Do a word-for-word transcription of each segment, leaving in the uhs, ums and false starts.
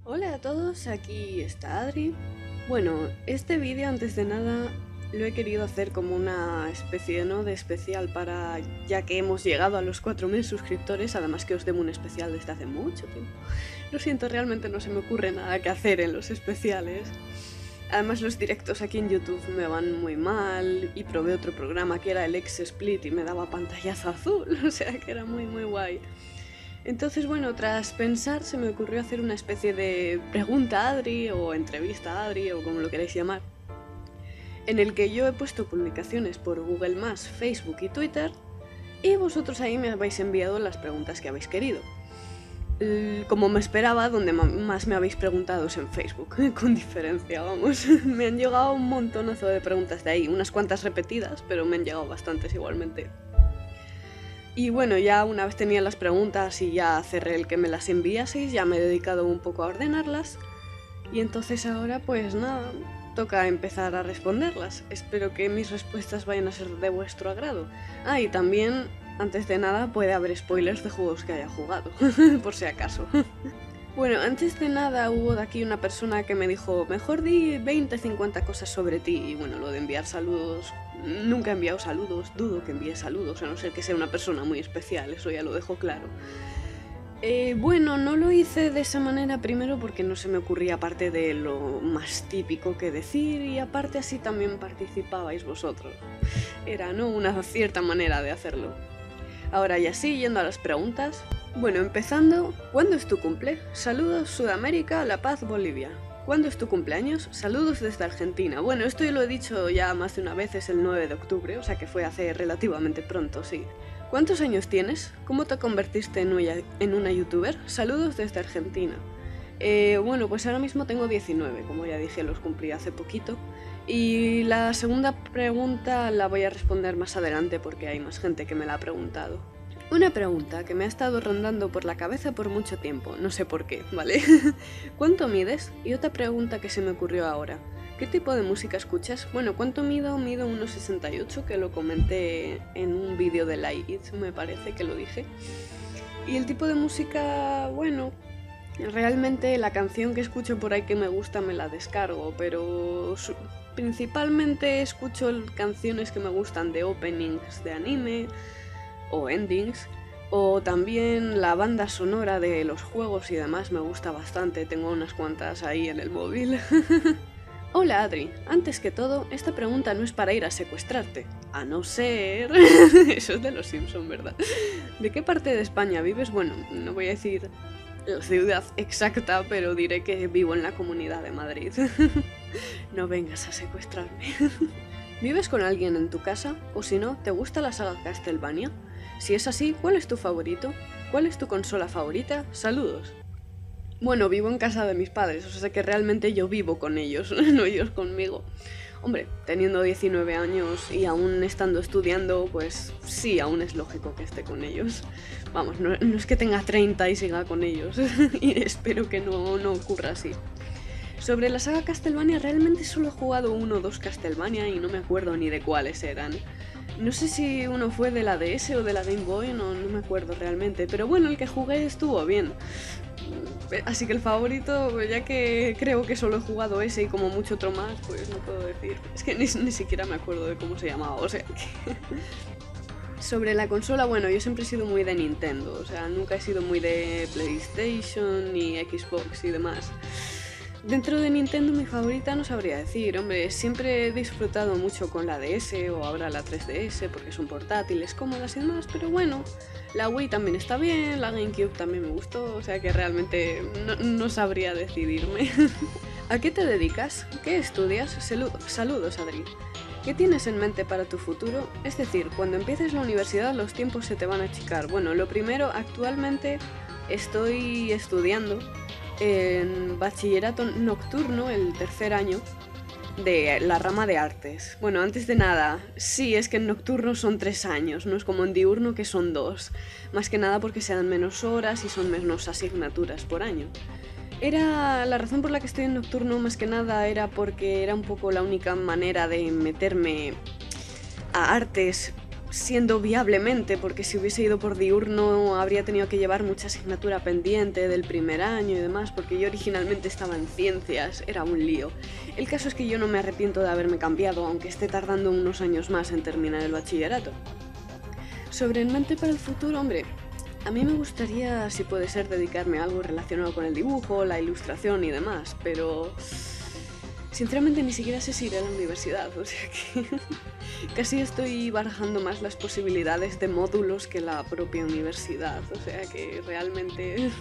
Hola a todos, aquí está Adri. Bueno, este vídeo antes de nada lo he querido hacer como una especie, ¿no?, de especial para, ya que hemos llegado a los cuatro mil suscriptores, además que os debo un especial desde hace mucho tiempo. Lo siento, realmente no se me ocurre nada que hacer en los especiales. Además los directos aquí en YouTube me van muy mal y probé otro programa que era el X-Split y me daba pantallazo azul, o sea que era muy muy guay. Entonces, bueno, tras pensar se me ocurrió hacer una especie de pregunta a Adri o entrevista a Adri o como lo queráis llamar, en el que yo he puesto publicaciones por Google más, Facebook y Twitter y vosotros ahí me habéis enviado las preguntas que habéis querido. Como me esperaba, donde más me habéis preguntado es en Facebook, con diferencia, vamos. Me han llegado un montonazo de preguntas de ahí, unas cuantas repetidas, pero me han llegado bastantes igualmente. Y bueno, ya una vez tenía las preguntas y ya cerré el que me las enviaseis, ya me he dedicado un poco a ordenarlas. Y entonces ahora pues nada, toca empezar a responderlas. Espero que mis respuestas vayan a ser de vuestro agrado. Ah, y también, antes de nada, puede haber spoilers de juegos que haya jugado, por si acaso. Bueno, antes de nada hubo de aquí una persona que me dijo, mejor di veinte cincuenta cosas sobre ti. Y bueno, lo de enviar saludos, nunca he enviado saludos, dudo que envíe saludos, a no ser que sea una persona muy especial, eso ya lo dejo claro. Eh, bueno, no lo hice de esa manera, primero porque no se me ocurría aparte de lo más típico que decir, y aparte así también participabais vosotros. Era, ¿no?, una cierta manera de hacerlo. Ahora ya sí, yendo a las preguntas. Bueno, empezando, ¿cuándo es tu cumple? Saludos Sudamérica, La Paz, Bolivia. ¿Cuándo es tu cumpleaños? Saludos desde Argentina. Bueno, esto ya lo he dicho ya más de una vez, es el nueve de octubre, o sea que fue hace relativamente pronto, sí. ¿Cuántos años tienes? ¿Cómo te convertiste en una, en una youtuber? Saludos desde Argentina. Eh, bueno, pues ahora mismo tengo diecinueve, como ya dije, los cumplí hace poquito. Y la segunda pregunta la voy a responder más adelante porque hay más gente que me la ha preguntado. Una pregunta que me ha estado rondando por la cabeza por mucho tiempo, no sé por qué, ¿vale? ¿Cuánto mides? Y otra pregunta que se me ocurrió ahora. ¿Qué tipo de música escuchas? Bueno, ¿cuánto mido? Mido uno sesenta y ocho, que lo comenté en un vídeo de Like It, me parece que lo dije. Y el tipo de música, bueno, realmente la canción que escucho por ahí que me gusta me la descargo, pero principalmente escucho canciones que me gustan de openings de anime o endings, o también la banda sonora de los juegos y demás me gusta bastante, tengo unas cuantas ahí en el móvil. Hola Adri, antes que todo, esta pregunta no es para ir a secuestrarte, a no ser... Eso es de los Simpson, ¿verdad? ¿De qué parte de España vives? Bueno, no voy a decir la ciudad exacta, pero diré que vivo en la Comunidad de Madrid. No vengas a secuestrarme. ¿Vives con alguien en tu casa? O si no, ¿te gusta la saga Castlevania? Si es así, ¿cuál es tu favorito? ¿Cuál es tu consola favorita? Saludos. Bueno, vivo en casa de mis padres, o sea que realmente yo vivo con ellos, no ellos conmigo. Hombre, teniendo diecinueve años y aún estando estudiando, pues sí, aún es lógico que esté con ellos. Vamos, no, no es que tenga treinta y siga con ellos, y espero que no, no ocurra así. Sobre la saga Castlevania, realmente solo he jugado uno o dos Castlevania y no me acuerdo ni de cuáles eran. No sé si uno fue de la D S o de la Game Boy, no, no me acuerdo realmente, pero bueno, el que jugué estuvo bien. Así que el favorito, ya que creo que solo he jugado ese y como mucho otro más, pues no puedo decir. Es que ni, ni siquiera me acuerdo de cómo se llamaba, o sea que... Sobre la consola, bueno, yo siempre he sido muy de Nintendo, o sea, nunca he sido muy de PlayStation ni Xbox y demás. Dentro de Nintendo mi favorita no sabría decir, hombre, siempre he disfrutado mucho con la D S o ahora la tres D S porque son portátiles, cómodas y demás, pero bueno, la Wii también está bien, la GameCube también me gustó, o sea que realmente no, no sabría decidirme. ¿A qué te dedicas? ¿Qué estudias? Saludos, saludos Adri. ¿Qué tienes en mente para tu futuro? Es decir, cuando empieces la universidad los tiempos se te van a achicar. Bueno, lo primero, actualmente estoy estudiando en bachillerato nocturno, el tercer año, de la rama de artes. Bueno, antes de nada, sí, es que en nocturno son tres años, no es como en diurno que son dos. Más que nada porque se dan menos horas y son menos asignaturas por año. Era la razón por la que estoy en nocturno, más que nada, era porque era un poco la única manera de meterme a artes siendo viablemente, porque si hubiese ido por diurno habría tenido que llevar mucha asignatura pendiente del primer año y demás, porque yo originalmente estaba en ciencias, era un lío. El caso es que yo no me arrepiento de haberme cambiado, aunque esté tardando unos años más en terminar el bachillerato. Sobre en mente para el futuro, hombre, a mí me gustaría, si puede ser, dedicarme a algo relacionado con el dibujo, la ilustración y demás, pero sinceramente ni siquiera sé si iré a la universidad, o sea que casi estoy barajando más las posibilidades de módulos que la propia universidad, o sea que realmente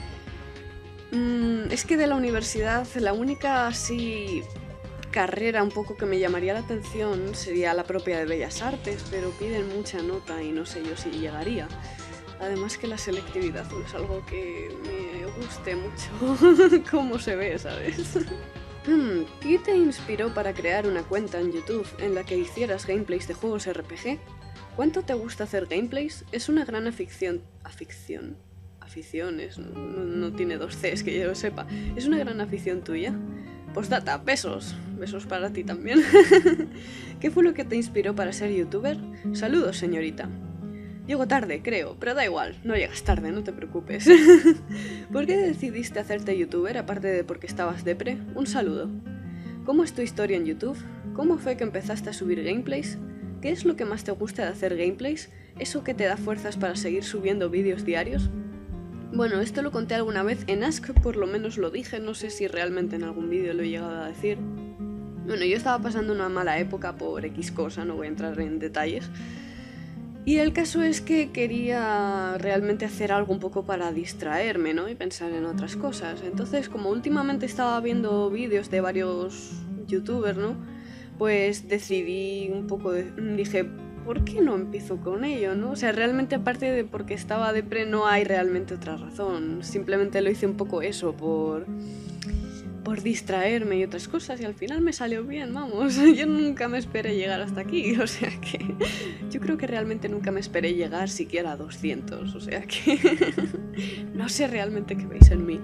mm, es que de la universidad la única así carrera un poco que me llamaría la atención sería la propia de Bellas Artes, pero piden mucha nota y no sé yo si llegaría. Además que la selectividad no es algo que me guste mucho cómo se ve, ¿sabes? Hmm, ¿qué te inspiró para crear una cuenta en YouTube en la que hicieras gameplays de juegos R P G? ¿Cuánto te gusta hacer gameplays? Es una gran afición... ¿Afición? Aficiones, no, no, no tiene dos Cs que yo lo sepa. ¿Es una gran afición tuya? Postdata, besos. Besos para ti también. ¿Qué fue lo que te inspiró para ser youtuber? Saludos, señorita. Llego tarde, creo, pero da igual, no llegas tarde, no te preocupes. ¿Por qué decidiste hacerte youtuber, aparte de porque estabas depre? Un saludo. ¿Cómo es tu historia en YouTube? ¿Cómo fue que empezaste a subir gameplays? ¿Qué es lo que más te gusta de hacer gameplays? ¿Eso que te da fuerzas para seguir subiendo vídeos diarios? Bueno, esto lo conté alguna vez en Ask, por lo menos lo dije, no sé si realmente en algún vídeo lo he llegado a decir. Bueno, yo estaba pasando una mala época por X cosa, no voy a entrar en detalles. Y el caso es que quería realmente hacer algo un poco para distraerme, ¿no? Y pensar en otras cosas. Entonces, como últimamente estaba viendo vídeos de varios youtubers, ¿no? Pues decidí un poco, de... dije, ¿por qué no empiezo con ello, no? O sea, realmente aparte de porque estaba depre no hay realmente otra razón. Simplemente lo hice un poco eso, por... por distraerme y otras cosas, y al final me salió bien, vamos. Yo nunca me esperé llegar hasta aquí, o sea que yo creo que realmente nunca me esperé llegar siquiera a doscientos, o sea que no sé realmente qué veis en mí.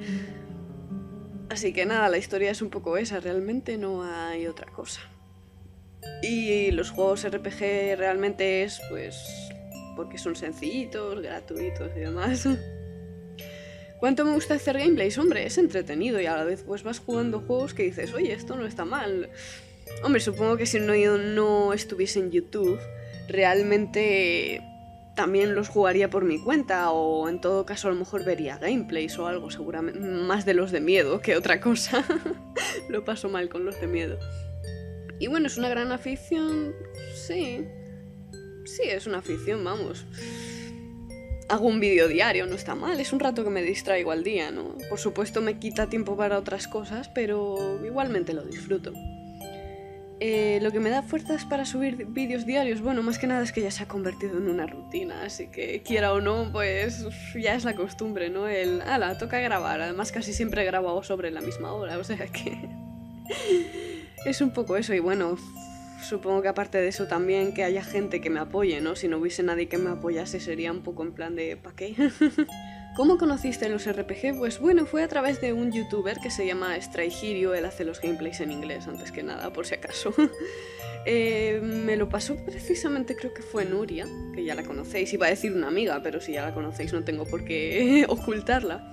Así que nada, la historia es un poco esa, realmente no hay otra cosa. Y los juegos R P G realmente es, pues, porque son sencillitos, gratuitos y demás. ¿Cuánto me gusta hacer gameplays? Hombre, es entretenido y a la vez pues vas jugando juegos que dices, oye, esto no está mal. Hombre, supongo que si no, yo no estuviese en YouTube, realmente también los jugaría por mi cuenta, o en todo caso a lo mejor vería gameplays o algo, seguramente, más de los de miedo que otra cosa. Lo paso mal con los de miedo. Y bueno, es una gran afición, sí, sí, es una afición, vamos. Hago un vídeo diario, no está mal, es un rato que me distraigo al día, ¿no? Por supuesto me quita tiempo para otras cosas, pero igualmente lo disfruto. Eh, lo que me da fuerzas para subir vídeos diarios, bueno, más que nada es que ya se ha convertido en una rutina, así que quiera o no, pues ya es la costumbre, ¿no? El, ala, toca grabar, además casi siempre he grabado sobre la misma hora, o sea que es un poco eso, y bueno... Supongo que aparte de eso también que haya gente que me apoye, ¿no? Si no hubiese nadie que me apoyase sería un poco en plan de ¿pa' qué? ¿Cómo conociste los R P G? Pues bueno, fue a través de un youtuber que se llama Strayhirio, él hace los gameplays en inglés antes que nada, por si acaso. eh, me lo pasó precisamente, creo que fue Nuria, que ya la conocéis, iba a decir una amiga, pero si ya la conocéis no tengo por qué ocultarla.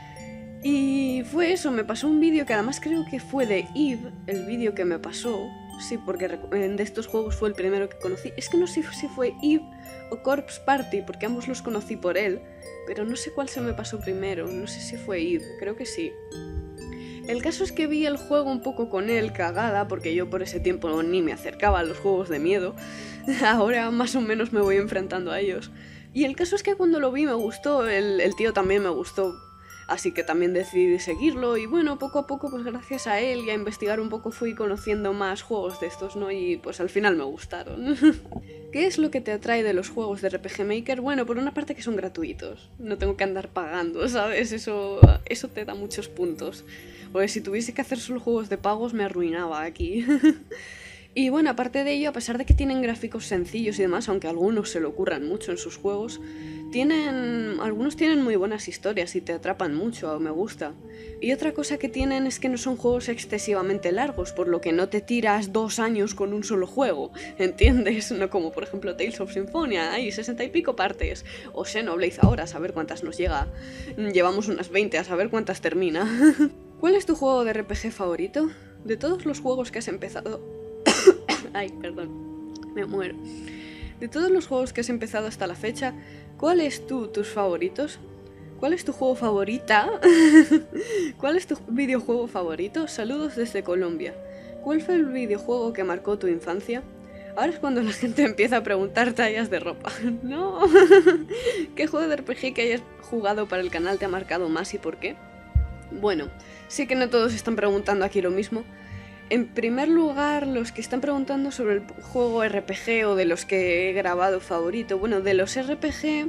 Y fue eso, me pasó un vídeo que además creo que fue de Eve, el vídeo que me pasó. Sí, porque de estos juegos fue el primero que conocí. Es que no sé si fue Eve o Corpse Party, porque ambos los conocí por él, pero no sé cuál se me pasó primero, no sé si fue Eve, creo que sí. El caso es que vi el juego un poco con él, cagada, porque yo por ese tiempo ni me acercaba a los juegos de miedo. Ahora más o menos me voy enfrentando a ellos. Y el caso es que cuando lo vi me gustó, el, el tío también me gustó. Así que también decidí seguirlo y bueno, poco a poco, pues gracias a él y a investigar un poco fui conociendo más juegos de estos, ¿no? Y pues al final me gustaron. ¿Qué es lo que te atrae de los juegos de R P G Maker? Bueno, por una parte que son gratuitos, no tengo que andar pagando, ¿sabes? Eso, eso te da muchos puntos. Porque si tuviese que hacer solo juegos de pagos me arruinaba aquí. Y bueno, aparte de ello, a pesar de que tienen gráficos sencillos y demás, aunque algunos se lo ocurran mucho en sus juegos, tienen algunos tienen muy buenas historias y te atrapan mucho, me gusta. Y otra cosa que tienen es que no son juegos excesivamente largos, por lo que no te tiras dos años con un solo juego, ¿entiendes? No como por ejemplo Tales of Symphonia, hay sesenta y pico partes, o Xenoblade ahora, a saber cuántas nos llega. Llevamos unas veinte, a saber cuántas termina. ¿Cuál es tu juego de R P G favorito? De todos los juegos que has empezado... Ay, perdón, me muero. De todos los juegos que has empezado hasta la fecha, ¿cuál es tú tus favoritos? ¿Cuál es tu juego favorita? ¿Cuál es tu videojuego favorito? Saludos desde Colombia. ¿Cuál fue el videojuego que marcó tu infancia? Ahora es cuando la gente empieza a preguntar tallas de ropa. No. ¿Qué juego de R P G que hayas jugado para el canal te ha marcado más y por qué? Bueno, sí que no todos están preguntando aquí lo mismo. En primer lugar, los que están preguntando sobre el juego R P G o de los que he grabado favorito. Bueno, de los R P G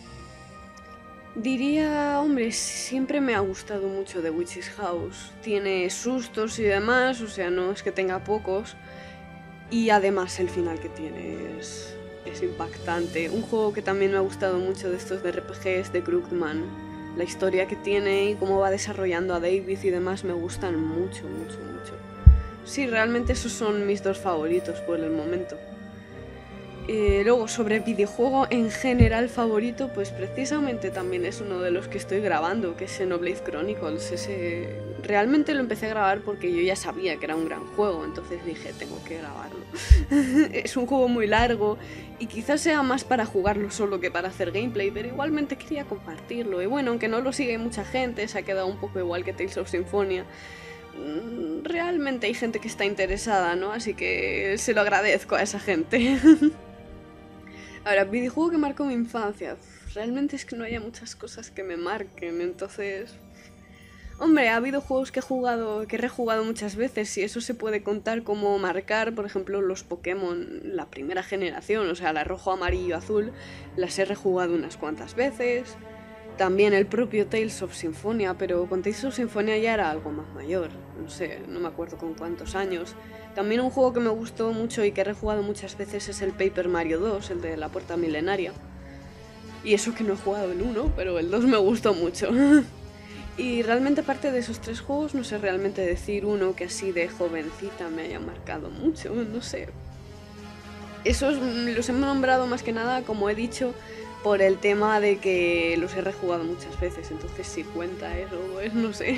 diría, hombre, siempre me ha gustado mucho The Witch's House. Tiene sustos y demás, o sea, no es que tenga pocos. Y además el final que tiene es, es impactante. Un juego que también me ha gustado mucho de estos de R P G es The Crookman. La historia que tiene y cómo va desarrollando a David y demás me gustan mucho, mucho, mucho. Sí, realmente esos son mis dos favoritos por el momento. Eh, luego, sobre videojuego en general favorito, pues precisamente también es uno de los que estoy grabando, que es Xenoblade Chronicles. Ese... Realmente lo empecé a grabar porque yo ya sabía que era un gran juego, entonces dije, tengo que grabarlo. Es un juego muy largo y quizás sea más para jugarlo solo que para hacer gameplay, pero igualmente quería compartirlo. Y bueno, aunque no lo sigue mucha gente, se ha quedado un poco igual que Tales of Symphonia. Realmente hay gente que está interesada, ¿no? Así que se lo agradezco a esa gente. Ahora, videojuego que marcó mi infancia. Realmente es que no haya muchas cosas que me marquen, entonces... Hombre, ha habido juegos que he jugado, que he rejugado muchas veces y eso se puede contar como marcar, por ejemplo, los Pokémon, la primera generación, o sea, la rojo, amarillo, azul, las he rejugado unas cuantas veces. También el propio Tales of Symphonia, pero con Tales of Symphonia ya era algo más mayor, no sé, no me acuerdo con cuántos años. También un juego que me gustó mucho y que he rejugado muchas veces es el Paper Mario dos, el de la Puerta Milenaria. Y eso que no he jugado el uno, pero el dos me gustó mucho. Y realmente aparte de esos tres juegos, no sé realmente decir uno que así de jovencita me haya marcado mucho, no sé. Esos los he nombrado más que nada, como he dicho, por el tema de que los he rejugado muchas veces, entonces si cuenta eso, pues no sé.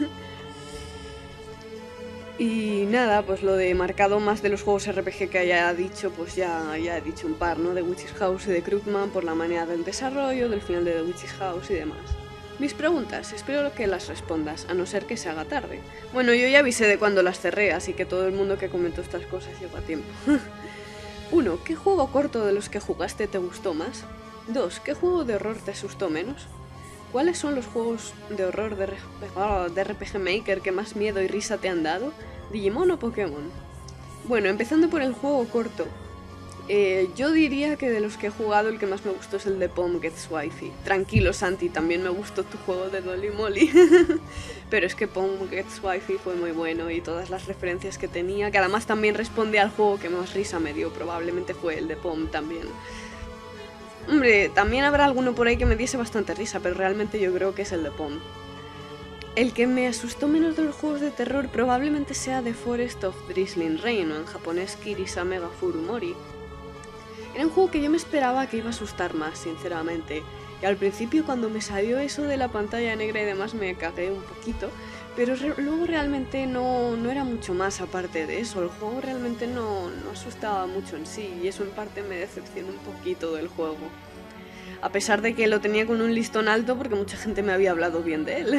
Y nada, pues lo de marcado más de los juegos R P G que haya dicho, pues ya, ya he dicho un par, ¿no? De Witch's House y de Crookman por la manera del desarrollo, del final de The Witch's House y demás. Mis preguntas, espero que las respondas, a no ser que se haga tarde. Bueno, yo ya avisé de cuando las cerré, así que todo el mundo que comentó estas cosas llegó a tiempo. uno. ¿Qué juego corto de los que jugaste te gustó más? dos. ¿Qué juego de horror te asustó menos? ¿Cuáles son los juegos de horror de, R P G Maker que más miedo y risa te han dado? ¿Digimon o Pokémon? Bueno, empezando por el juego corto. Eh, yo diría que de los que he jugado el que más me gustó es el de Pom Gets Wifey. Tranquilo, Santi, también me gustó tu juego de Dolly Molly. Pero es que Pom Gets Wifey fue muy bueno y todas las referencias que tenía, que además también responde al juego que más risa me dio, probablemente fue el de Pom también. Hombre, también habrá alguno por ahí que me diese bastante risa, pero realmente yo creo que es el de Pom. El que me asustó menos de los juegos de terror probablemente sea The Forest of Drizzling Rain, o en japonés Kirisame ga Furumori. Era un juego que yo me esperaba que iba a asustar más, sinceramente. Y al principio cuando me salió eso de la pantalla negra y demás me cagué un poquito, pero re luego realmente no, no era mucho más aparte de eso. El juego realmente no, no asustaba mucho en sí y eso en parte me decepcionó un poquito del juego. A pesar de que lo tenía con un listón alto porque mucha gente me había hablado bien de él.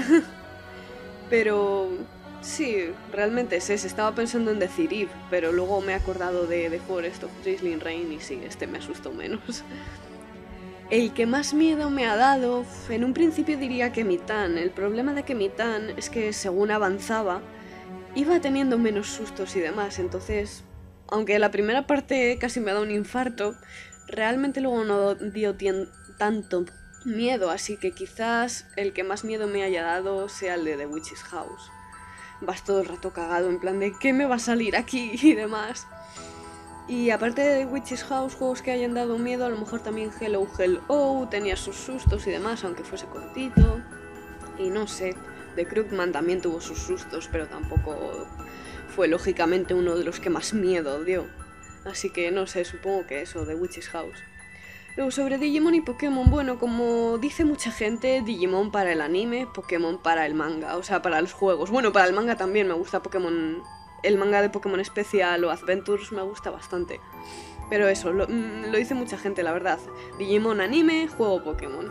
Pero sí, realmente es ese. Estaba pensando en decir Eve, pero luego me he acordado de The Forest of Drizzling Rain y sí, este me asustó menos. El que más miedo me ha dado, en un principio diría que Mitan. El problema de que Mitan es que según avanzaba, iba teniendo menos sustos y demás. Entonces, aunque la primera parte casi me da un infarto, realmente luego no dio tanto miedo, así que quizás el que más miedo me haya dado sea el de The Witch's House. vas todo el rato cagado en plan de ¿qué me va a salir aquí? Y demás. Y aparte de Witch's House, juegos que hayan dado miedo, a lo mejor también Hello Hello tenía sus sustos y demás, aunque fuese cortito. Y no sé, The Krugman también tuvo sus sustos, pero tampoco fue lógicamente uno de los que más miedo dio. Así que no sé, supongo que eso, The Witch's House. Luego sobre Digimon y Pokémon, bueno, como dice mucha gente, Digimon para el anime, Pokémon para el manga, o sea, para los juegos. Bueno, para el manga también me gusta Pokémon, el manga de Pokémon Special o Adventures me gusta bastante. Pero eso, lo, lo dice mucha gente, la verdad. Digimon anime, juego Pokémon.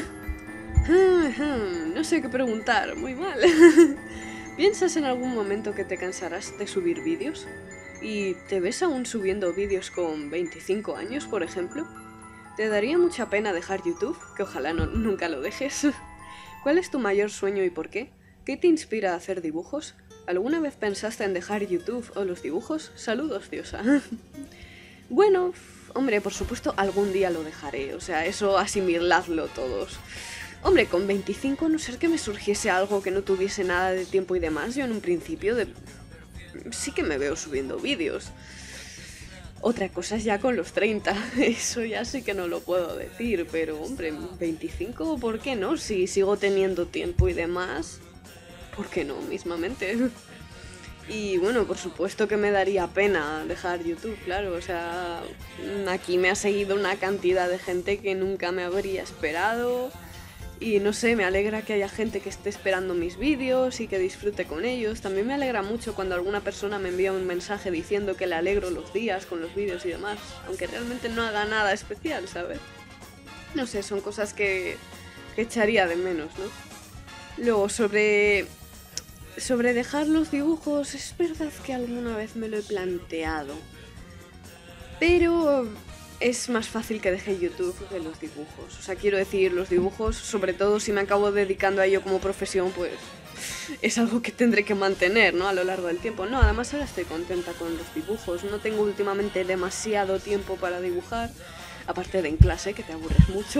No sé qué preguntar, muy mal. ¿Piensas en algún momento que te cansarás de subir vídeos? ¿Y te ves aún subiendo vídeos con veinticinco años, por ejemplo? ¿Te daría mucha pena dejar YouTube? Que ojalá no, nunca lo dejes. ¿Cuál es tu mayor sueño y por qué? ¿Qué te inspira a hacer dibujos? ¿Alguna vez pensaste en dejar YouTube o los dibujos? Saludos, diosa. Bueno, hombre, por supuesto algún día lo dejaré, o sea, eso asimiladlo todos. Hombre, con veinticinco, no ser que me surgiese algo que no tuviese nada de tiempo y demás, yo en un principio de... sí que me veo subiendo vídeos. Otra cosa es ya con los treinta, eso ya sí que no lo puedo decir, pero hombre, veinticinco, ¿por qué no? Si sigo teniendo tiempo y demás, ¿por qué no mismamente? Y bueno, por supuesto que me daría pena dejar YouTube, claro, o sea, aquí me ha seguido una cantidad de gente que nunca me habría esperado. Y no sé, me alegra que haya gente que esté esperando mis vídeos y que disfrute con ellos. También me alegra mucho cuando alguna persona me envía un mensaje diciendo que le alegro los días con los vídeos y demás, aunque realmente no haga nada especial, ¿sabes? No sé, son cosas que, que echaría de menos, ¿no? Luego, sobre, sobre dejar los dibujos, es verdad que alguna vez me lo he planteado, pero... es más fácil que deje YouTube que los dibujos. O sea, quiero decir, los dibujos, sobre todo si me acabo dedicando a ello como profesión, pues es algo que tendré que mantener, ¿no? A lo largo del tiempo. No, además ahora estoy contenta con los dibujos. No tengo últimamente demasiado tiempo para dibujar, aparte de en clase, que te aburres mucho.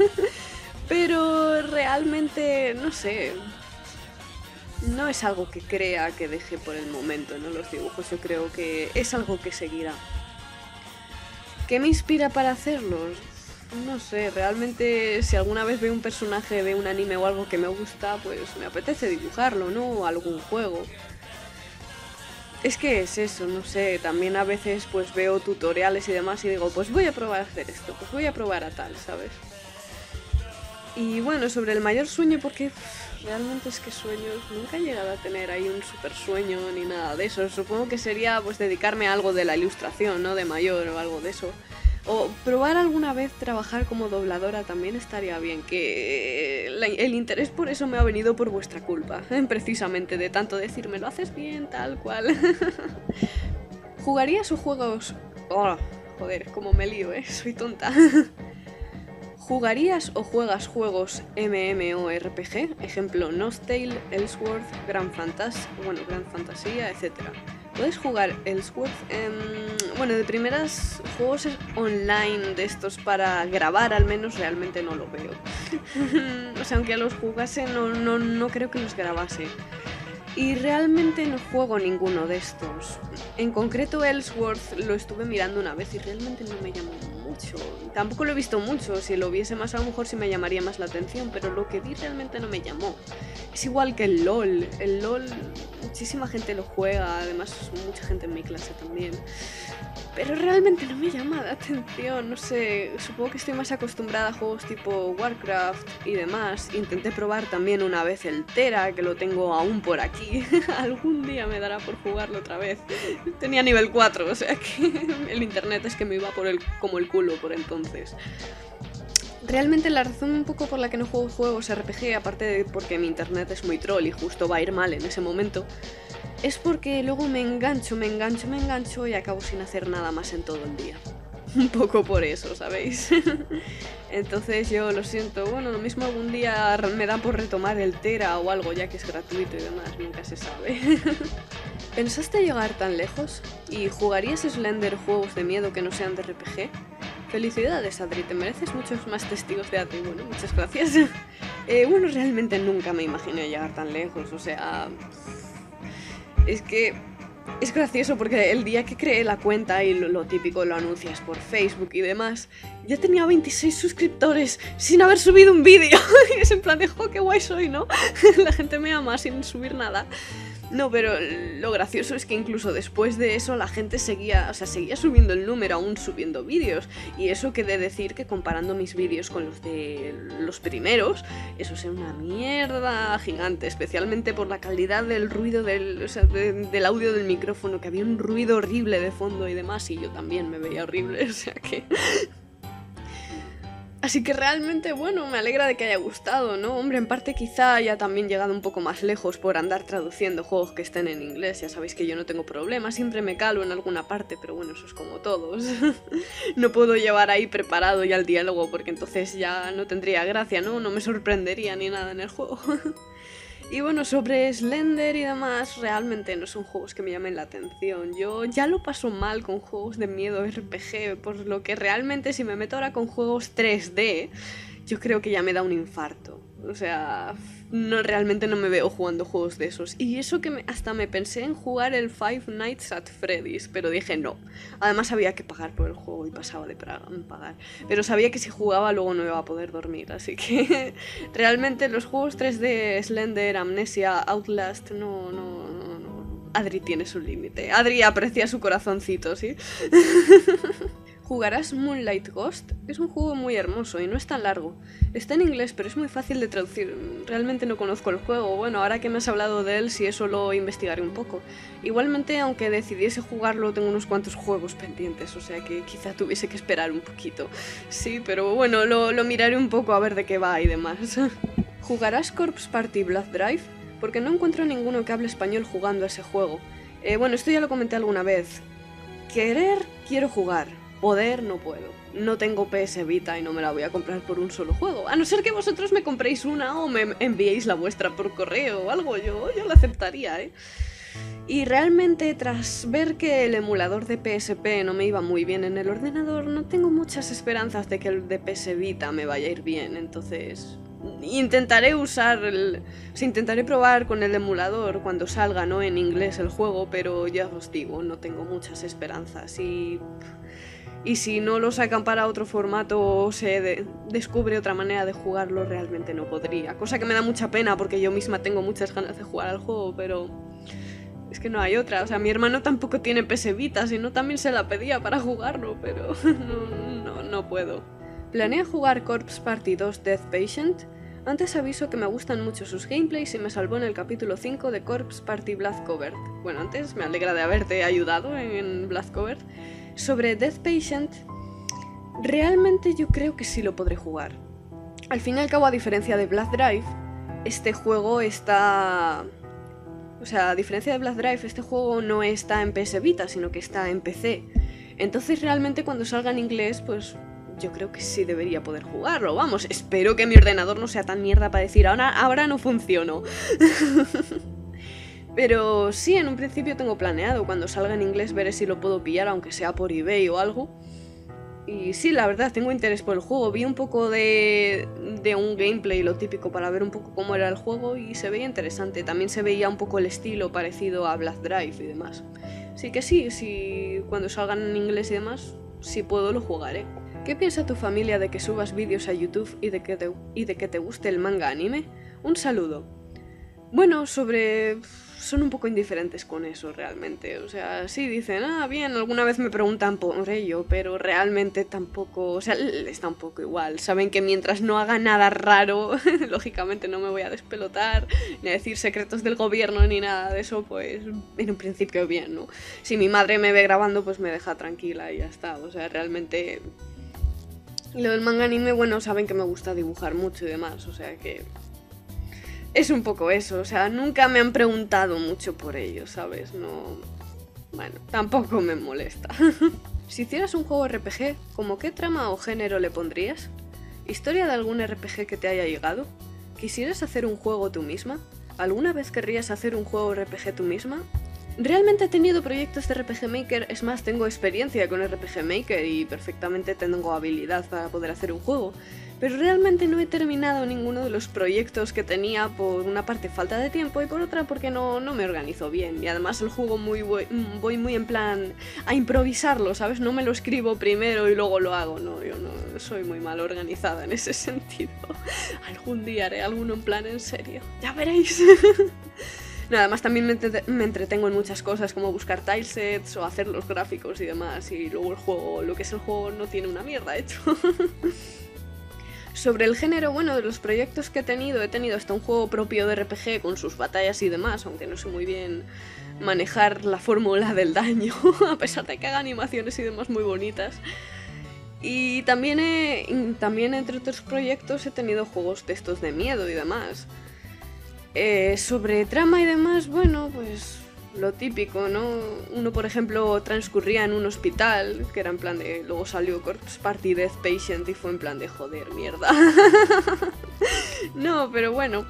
Pero realmente, no sé... no es algo que crea que deje por el momento, ¿no? Los dibujos, yo creo que es algo que seguirá. ¿Qué me inspira para hacerlos? No sé, realmente si alguna vez veo un personaje de un anime o algo que me gusta, pues me apetece dibujarlo, ¿no? O algún juego. Es que es eso, no sé, también a veces pues veo tutoriales y demás y digo, pues voy a probar a hacer esto, pues voy a probar a tal, ¿sabes? Y bueno, sobre el mayor sueño, porque pff, realmente es que sueños, nunca he llegado a tener ahí un super sueño ni nada de eso. Supongo que sería pues dedicarme a algo de la ilustración, ¿no? De mayor o algo de eso. O probar alguna vez trabajar como dobladora también estaría bien, que la, el interés por eso me ha venido por vuestra culpa, ¿eh? Precisamente, de tanto decirme, lo haces bien, tal cual. ¿Jugarías o juegos...? Oh, joder, como me lío, ¿eh? Soy tonta. ¿Jugarías o juegas juegos MMORPG? Ejemplo, Nostale, Elsword, Grand Fantasy, bueno, Grand Fantasía, etcétera. Puedes jugar Elsword, eh, bueno, de primeras juegos online de estos para grabar, al menos realmente no lo veo. O sea, aunque los jugase, no, no, no creo que los grabase. Y realmente no juego ninguno de estos. En concreto Elsworth lo estuve mirando una vez y realmente no me llamó mucho. Tampoco lo he visto mucho, si lo viese más a lo mejor sí me llamaría más la atención, pero lo que vi realmente no me llamó. Es igual que el LOL. El LOL, muchísima gente lo juega, además mucha gente en mi clase también. Pero realmente no me llama la atención, no sé, supongo que estoy más acostumbrada a juegos tipo Warcraft y demás. Intenté probar también una vez el Tera, que lo tengo aún por aquí. Algún día me dará por jugarlo otra vez. Tenía nivel cuatro, o sea que el internet es que me iba por el, como el culo por entonces. Realmente la razón un poco por la que no juego juegos R P G, aparte de porque mi internet es muy troll y justo va a ir mal en ese momento, es porque luego me engancho, me engancho, me engancho y acabo sin hacer nada más en todo el día. Un poco por eso, ¿sabéis? Entonces yo lo siento, bueno, lo mismo algún día me da por retomar el Tera o algo, ya que es gratuito y demás, nunca se sabe. ¿Pensaste llegar tan lejos? ¿Y jugarías Slender juegos de miedo que no sean de R P G? Felicidades, Adri, te mereces muchos más testigos de Adri. Bueno, muchas gracias. eh, bueno, realmente nunca me imaginé llegar tan lejos, o sea... Es que es gracioso porque el día que creé la cuenta y lo, lo típico lo anuncias por Facebook y demás, ya tenía veintiséis suscriptores sin haber subido un vídeo. Y es en plan de, jo, qué guay soy, ¿no? La gente me ama sin subir nada. No, pero lo gracioso es que incluso después de eso la gente seguía, o sea, seguía subiendo el número, aún subiendo vídeos. Y eso que de decir que comparando mis vídeos con los de los primeros, eso es una mierda gigante, especialmente por la calidad del ruido del, o sea, de, del audio del micrófono, que había un ruido horrible de fondo y demás, y yo también me veía horrible, o sea que... Así que realmente, bueno, me alegra de que haya gustado, ¿no? Hombre, en parte quizá haya también llegado un poco más lejos por andar traduciendo juegos que estén en inglés. Ya sabéis que yo no tengo problema, siempre me calo en alguna parte, pero bueno, eso es como todos. No puedo llevar ahí preparado ya el diálogo, porque entonces ya no tendría gracia, ¿no? No me sorprendería ni nada en el juego. Y bueno, sobre Slender y demás, realmente no son juegos que me llamen la atención. Yo ya lo paso mal con juegos de miedo R P G, por lo que realmente si me meto ahora con juegos tres D, yo creo que ya me da un infarto. O sea, no, realmente no me veo jugando juegos de esos. Y eso que me, hasta me pensé en jugar el Five Nights at Freddy's, pero dije no. Además había que pagar por el juego y pasaba de pagar. Pero sabía que si jugaba luego no iba a poder dormir, así que realmente los juegos tres D, Slender, Amnesia, Outlast, no, no, no, no. Adri tiene su límite. Adri aprecia su corazoncito, ¿sí? Jugarás Moonlight Ghost, es un juego muy hermoso y no es tan largo. Está en inglés, pero es muy fácil de traducir. Realmente no conozco el juego. Bueno, ahora que me has hablado de él, sí, eso lo investigaré un poco. Igualmente, aunque decidiese jugarlo, tengo unos cuantos juegos pendientes, o sea que quizá tuviese que esperar un poquito. Sí, pero bueno, lo, lo miraré un poco a ver de qué va y demás. ¿Jugarás Corpse Party Blood Drive? Porque no encuentro ninguno que hable español jugando a ese juego. Eh, bueno, esto ya lo comenté alguna vez. Querer, quiero jugar. Poder, no puedo. No tengo P S Vita y no me la voy a comprar por un solo juego. A no ser que vosotros me compréis una o me enviéis la vuestra por correo o algo, yo, yo la aceptaría, ¿eh? Y realmente, tras ver que el emulador de P S P no me iba muy bien en el ordenador, no tengo muchas esperanzas de que el de P S Vita me vaya a ir bien, entonces... Intentaré usar el... O sea, intentaré probar con el emulador cuando salga, ¿no? En inglés el juego, pero ya os digo, no tengo muchas esperanzas y... Y si no lo sacan para otro formato o se de descubre otra manera de jugarlo, realmente no podría. Cosa que me da mucha pena porque yo misma tengo muchas ganas de jugar al juego, pero... Es que no hay otra. O sea, mi hermano tampoco tiene P S Vita, si no también se la pedía para jugarlo, pero no, no, no puedo. ¿Planea jugar Corpse Party dos Death Patient? Antes aviso que me gustan mucho sus gameplays y me salvó en el capítulo cinco de Corpse Party Blood Covered. Bueno, antes me alegra de haberte ayudado en Blood Covered. Sobre Death Patient, realmente yo creo que sí lo podré jugar. Al fin y al cabo, a diferencia de Blood Drive, este juego está... O sea, a diferencia de Blood Drive, este juego no está en P S Vita, sino que está en P C. Entonces realmente cuando salga en inglés, pues yo creo que sí debería poder jugarlo. Vamos, espero que mi ordenador no sea tan mierda para decir ahora, ahora no funciono. Pero sí, en un principio tengo planeado, cuando salga en inglés veré si lo puedo pillar, aunque sea por eBay o algo. Y sí, la verdad, tengo interés por el juego. Vi un poco de, de un gameplay, lo típico, para ver un poco cómo era el juego y se veía interesante. También se veía un poco el estilo parecido a Blood Drive y demás. Así que sí, sí, cuando salgan en inglés y demás, si puedo lo jugaré. ¿Qué piensa tu familia de que subas vídeos a YouTube y de que te, y de que te guste el manga anime? Un saludo. Bueno, sobre... son un poco indiferentes con eso realmente, o sea, sí dicen, ah, bien, alguna vez me preguntan por ello, pero realmente tampoco, o sea, les da un poco igual, saben que mientras no haga nada raro, lógicamente no me voy a despelotar, ni a decir secretos del gobierno ni nada de eso, pues en un principio bien, ¿no? Si mi madre me ve grabando, pues me deja tranquila y ya está, o sea, realmente... Lo del manga anime, bueno, saben que me gusta dibujar mucho y demás, o sea que... Es un poco eso, o sea, nunca me han preguntado mucho por ello, ¿sabes? No... Bueno, tampoco me molesta. Si hicieras un juego R P G, ¿cómo qué trama o género le pondrías? ¿Historia de algún R P G que te haya llegado? ¿Quisieras hacer un juego tú misma? ¿Alguna vez querrías hacer un juego R P G tú misma? Realmente he tenido proyectos de R P G Maker, es más, tengo experiencia con R P G Maker y perfectamente tengo habilidad para poder hacer un juego. pero realmente no he terminado ninguno de los proyectos que tenía, por una parte falta de tiempo y por otra porque no, no me organizo bien. Y además el juego muy voy, voy muy en plan a improvisarlo, ¿sabes? No me lo escribo primero y luego lo hago, no, yo no soy muy mal organizada en ese sentido. Algún día haré alguno en plan en serio, ya veréis. No, además también me, entre me entretengo en muchas cosas como buscar tilesets o hacer los gráficos y demás, y luego el juego, lo que es el juego no tiene una mierda hecho. Sobre el género, bueno, de los proyectos que he tenido, he tenido hasta un juego propio de R P G con sus batallas y demás, aunque no sé muy bien manejar la fórmula del daño, a pesar de que haga animaciones y demás muy bonitas. Y también, he, también entre otros proyectos he tenido juegos de estos de miedo y demás. Eh, sobre trama y demás, bueno, pues lo típico, ¿no? Uno, por ejemplo, transcurría en un hospital, que era en plan de... Luego salió Corpse Party Death Patient y fue en plan de joder, mierda. No, pero bueno.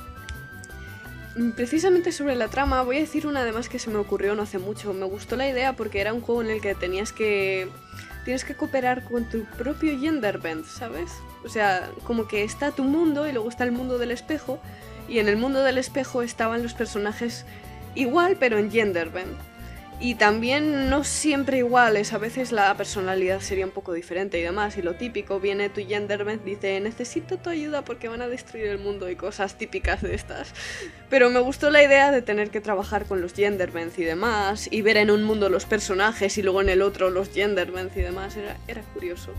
Precisamente sobre la trama, voy a decir una además que se me ocurrió no hace mucho. Me gustó la idea porque era un juego en el que tenías que... Tienes que cooperar con tu propio Genderbend, ¿sabes? O sea, como que está tu mundo y luego está el mundo del espejo. Y en el mundo del espejo estaban los personajes igual, pero en Genderbend. Y también no siempre iguales, a veces la personalidad sería un poco diferente y demás. Y lo típico, viene tu Genderbend, dice necesito tu ayuda porque van a destruir el mundo y cosas típicas de estas. Pero me gustó la idea de tener que trabajar con los Genderbend y demás, y ver en un mundo los personajes y luego en el otro los Genderbend y demás, era, era curioso.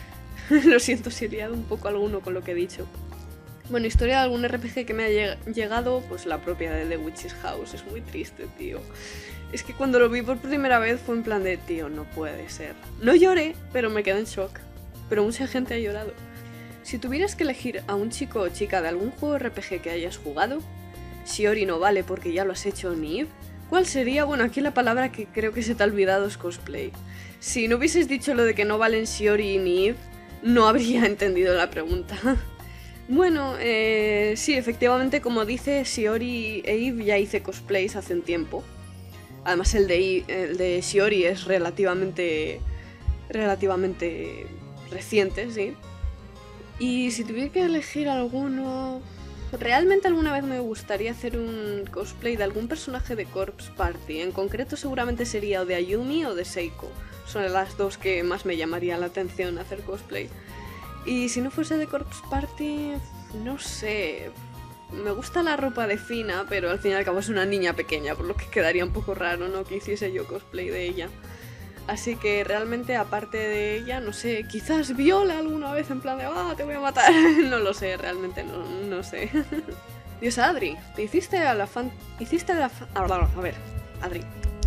Lo siento si he liado un poco alguno con lo que he dicho. Bueno, historia de algún R P G que me ha llegado, pues la propia de The Witch's House. Es muy triste, tío. Es que cuando lo vi por primera vez fue en plan de, tío, no puede ser. No lloré, pero me quedé en shock. Pero mucha gente ha llorado. Si tuvieras que elegir a un chico o chica de algún juego R P G que hayas jugado, Shiori no vale porque ya lo has hecho ni Eve, ¿cuál sería? Bueno, aquí la palabra que creo que se te ha olvidado es cosplay. Si no hubieses dicho lo de que no valen Shiori ni Eve, no habría entendido la pregunta. Bueno, eh, sí, efectivamente, como dice Shiori e Eve, ya hice cosplays hace un tiempo. Además el de, el de Shiori es relativamente, relativamente reciente, sí. Y si tuviera que elegir alguno... Realmente alguna vez me gustaría hacer un cosplay de algún personaje de Corpse Party. En concreto seguramente sería o de Ayumi o de Seiko. Son las dos que más me llamaría la atención hacer cosplay. Y si no fuese de Corpse Party, no sé... Me gusta la ropa de Fina, pero al fin y al cabo es una niña pequeña, por lo que quedaría un poco raro, ¿no? Que hiciese yo cosplay de ella. Así que realmente, aparte de ella, no sé, quizás Viola alguna vez en plan de ¡ah, te voy a matar! No lo sé, realmente no, no sé. Dios, Adri, te hiciste a la fan... Hiciste a la fan... A ver, Adri.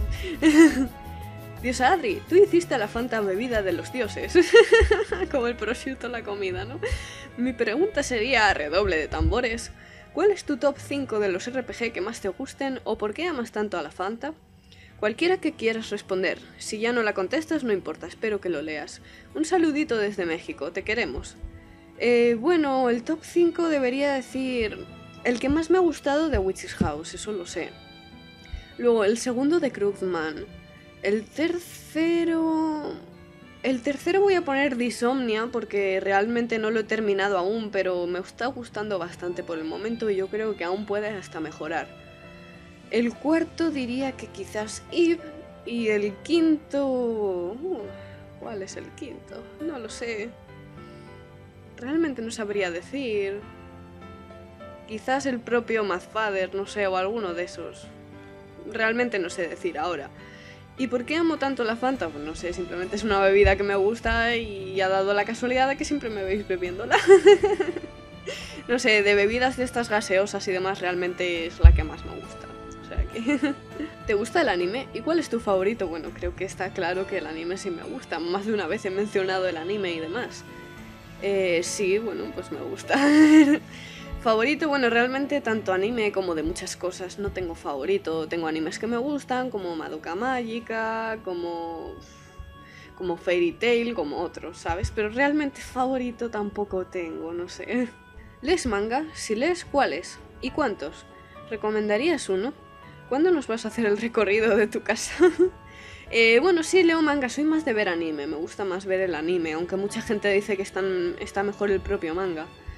Dios, Adri, tú hiciste la Fanta bebida de los dioses. Como el prosciutto la comida, ¿no? Mi pregunta sería, a redoble de tambores, ¿cuál es tu top cinco de los R P G que más te gusten o por qué amas tanto a la Fanta? Cualquiera que quieras responder. Si ya no la contestas, no importa, espero que lo leas. Un saludito desde México, te queremos. Eh, bueno, el top cinco debería decir... El que más me ha gustado de Witch's House, eso lo sé. Luego, el segundo de Krugman. El tercero... El tercero voy a poner Disomnia porque realmente no lo he terminado aún, pero me está gustando bastante por el momento y yo creo que aún puede hasta mejorar. El cuarto diría que quizás Eve y el quinto... Uh, ¿cuál es el quinto? No lo sé. Realmente no sabría decir. Quizás el propio Madfather, no sé, o alguno de esos. Realmente no sé decir ahora. ¿Y por qué amo tanto la Fanta? Pues no sé, simplemente es una bebida que me gusta y ha dado la casualidad de que siempre me veis bebiéndola. No sé, de bebidas de estas gaseosas y demás realmente es la que más me gusta. O sea que... ¿Te gusta el anime? ¿Y cuál es tu favorito? Bueno, creo que está claro que el anime sí me gusta. Más de una vez he mencionado el anime y demás. Eh, sí, bueno, pues me gusta. Favorito, bueno, realmente tanto anime como de muchas cosas no tengo favorito. Tengo animes que me gustan, como Madoka Mágica, como... como Fairy Tail, como otros, ¿sabes? Pero realmente favorito tampoco tengo, no sé. ¿Lees manga? Si lees, ¿cuáles? ¿Y cuántos? ¿Recomendarías uno? ¿Cuándo nos vas a hacer el recorrido de tu casa? eh, bueno, sí, leo manga, soy más de ver anime, me gusta más ver el anime, aunque mucha gente dice que están, está mejor el propio manga.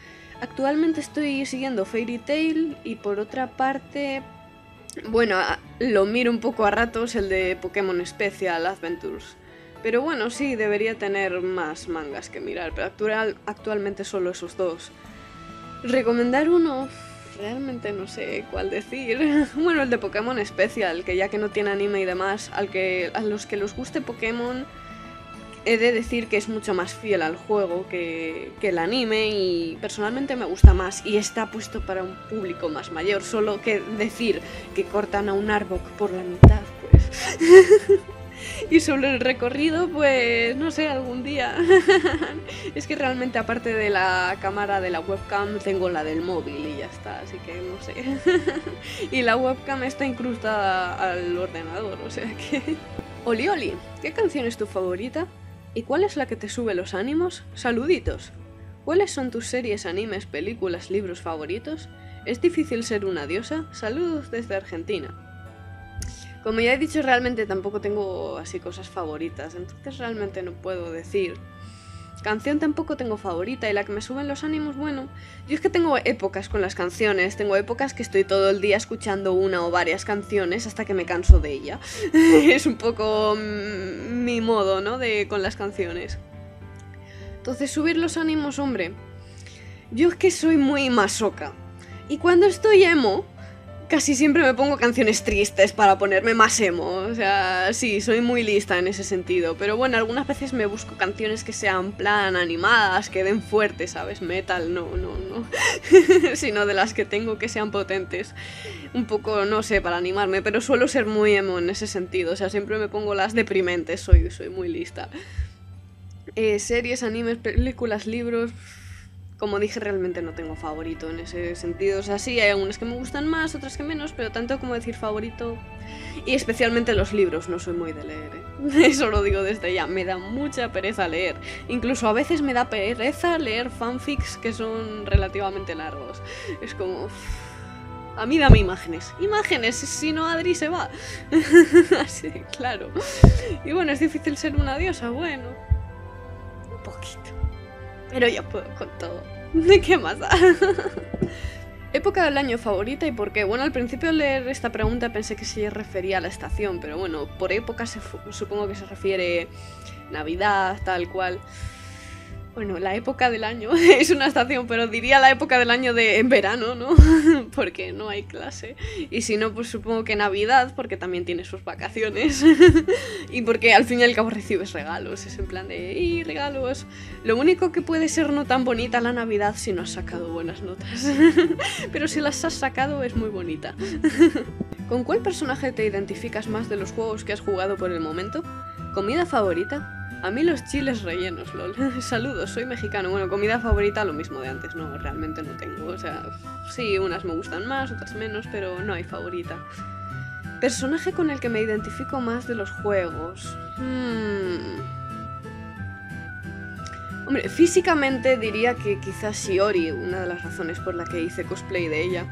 Actualmente estoy siguiendo Fairy Tail y por otra parte, bueno, lo miro un poco a ratos el de Pokémon Special Adventures. Pero bueno, sí, debería tener más mangas que mirar, pero actual, actualmente solo esos dos. Recomendar uno, realmente no sé cuál decir. Bueno, el de Pokémon Special, que ya que no tiene anime y demás, al que, a los que les guste Pokémon, he de decir que es mucho más fiel al juego que, que el anime y personalmente me gusta más. Y está puesto para un público más mayor, solo que decir que cortan a un Arbok por la mitad, pues... Y sobre el recorrido, pues no sé, algún día. Es que realmente aparte de la cámara de la webcam tengo la del móvil y ya está, así que no sé. Y la webcam está incrustada al ordenador, o sea que... Oli Oli, ¿qué canción es tu favorita? ¿Y cuál es la que te sube los ánimos? Saluditos. ¿Cuáles son tus series, animes, películas, libros favoritos? ¿Es difícil ser una diosa? Saludos desde Argentina. Como ya he dicho, realmente tampoco tengo así cosas favoritas, entonces realmente no puedo decir. Canción tampoco tengo favorita y la que me suben los ánimos, bueno, yo es que tengo épocas con las canciones, tengo épocas que estoy todo el día escuchando una o varias canciones hasta que me canso de ella. Es un poco mmm, mi modo, ¿no?, de con las canciones. Entonces subir los ánimos, hombre, yo es que soy muy masoca y cuando estoy emo... Casi siempre me pongo canciones tristes para ponerme más emo, o sea, sí, soy muy lista en ese sentido, pero bueno, algunas veces me busco canciones que sean plan animadas, que den fuerte, ¿sabes? Metal, no, no, no, sino de las que tengo que sean potentes, un poco, no sé, para animarme, pero suelo ser muy emo en ese sentido, o sea, siempre me pongo las deprimentes, soy, soy muy lista. Eh, series, animes, películas, libros... Como dije, realmente no tengo favorito en ese sentido. O sea, sí, hay algunas que me gustan más, otras que menos, pero tanto como decir favorito... Y especialmente los libros, no soy muy de leer, ¿eh? Eso lo digo desde ya, me da mucha pereza leer. Incluso a veces me da pereza leer fanfics que son relativamente largos. Es como... A mí dame imágenes. Imágenes, si no Adri se va. Así de claro. Y bueno, es difícil ser una diosa, bueno... Un poquito. Pero ya puedo con todo. ¿De qué más da? Época del año favorita y por qué. Bueno, al principio al leer esta pregunta pensé que se refería a la estación, pero bueno, por época se supongo que se refiere Navidad, tal cual. Bueno, la época del año es una estación, pero diría la época del año de en verano, ¿no? Porque no hay clase. Y si no, pues supongo que Navidad, porque también tiene sus vacaciones. Y porque al fin y al cabo recibes regalos. Es en plan de, ¡y regalos! Lo único que puede ser no tan bonita la Navidad si no has sacado buenas notas. Pero si las has sacado es muy bonita. ¿Con cuál personaje te identificas más de los juegos que has jugado por el momento? ¿Comida favorita? A mí los chiles rellenos, lol. Saludos, soy mexicano. Bueno, comida favorita, lo mismo de antes, no, realmente no tengo. O sea, sí, unas me gustan más, otras menos, pero no hay favorita. Personaje con el que me identifico más de los juegos. Hmm. Hombre, físicamente diría que quizás Shiori, una de las razones por la que hice cosplay de ella.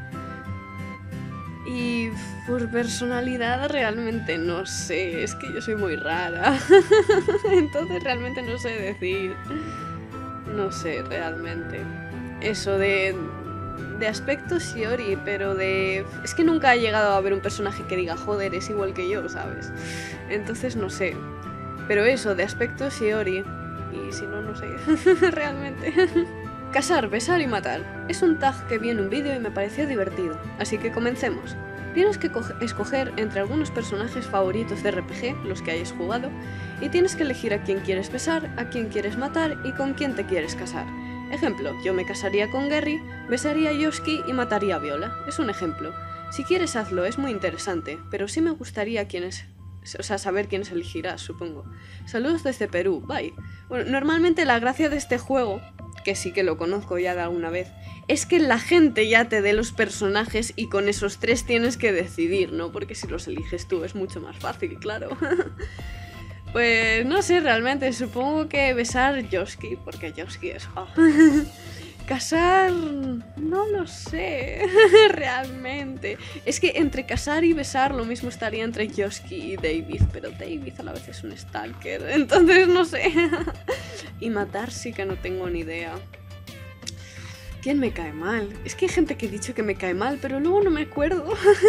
Y por personalidad realmente no sé, es que yo soy muy rara. Entonces realmente no sé decir. No sé, realmente. Eso de... De aspecto Shiori, pero de... Es que nunca he llegado a ver un personaje que diga, joder, es igual que yo, ¿sabes? Entonces no sé. Pero eso, de aspecto Shiori. Y si no, no sé. Realmente. Cazar, besar y matar. Es un tag que vi en un vídeo y me pareció divertido, así que comencemos. Tienes que escoger entre algunos personajes favoritos de R P G, los que hayas jugado, y tienes que elegir a quién quieres besar, a quién quieres matar y con quién te quieres casar. Ejemplo, yo me casaría con Gary, besaría a Yoshiki y mataría a Viola. Es un ejemplo. Si quieres hazlo, es muy interesante, pero sí me gustaría quiénes... O sea, saber quiénes elegirás, supongo. Saludos desde Perú, bye. Bueno, normalmente la gracia de este juego, que sí que lo conozco ya de alguna vez, es que la gente ya te dé los personajes y con esos tres tienes que decidir, ¿no? Porque si los eliges tú es mucho más fácil, claro. Pues no sé, realmente, supongo que besar Yoshiki, porque Yoshiki es... Oh. Casar... no lo sé, realmente. Es que entre casar y besar lo mismo estaría entre Yoshiki y David, pero David a la vez es un stalker, entonces no sé. Y matar sí que no tengo ni idea. ¿Quién me cae mal? Es que hay gente que ha dicho que me cae mal, pero luego no me acuerdo.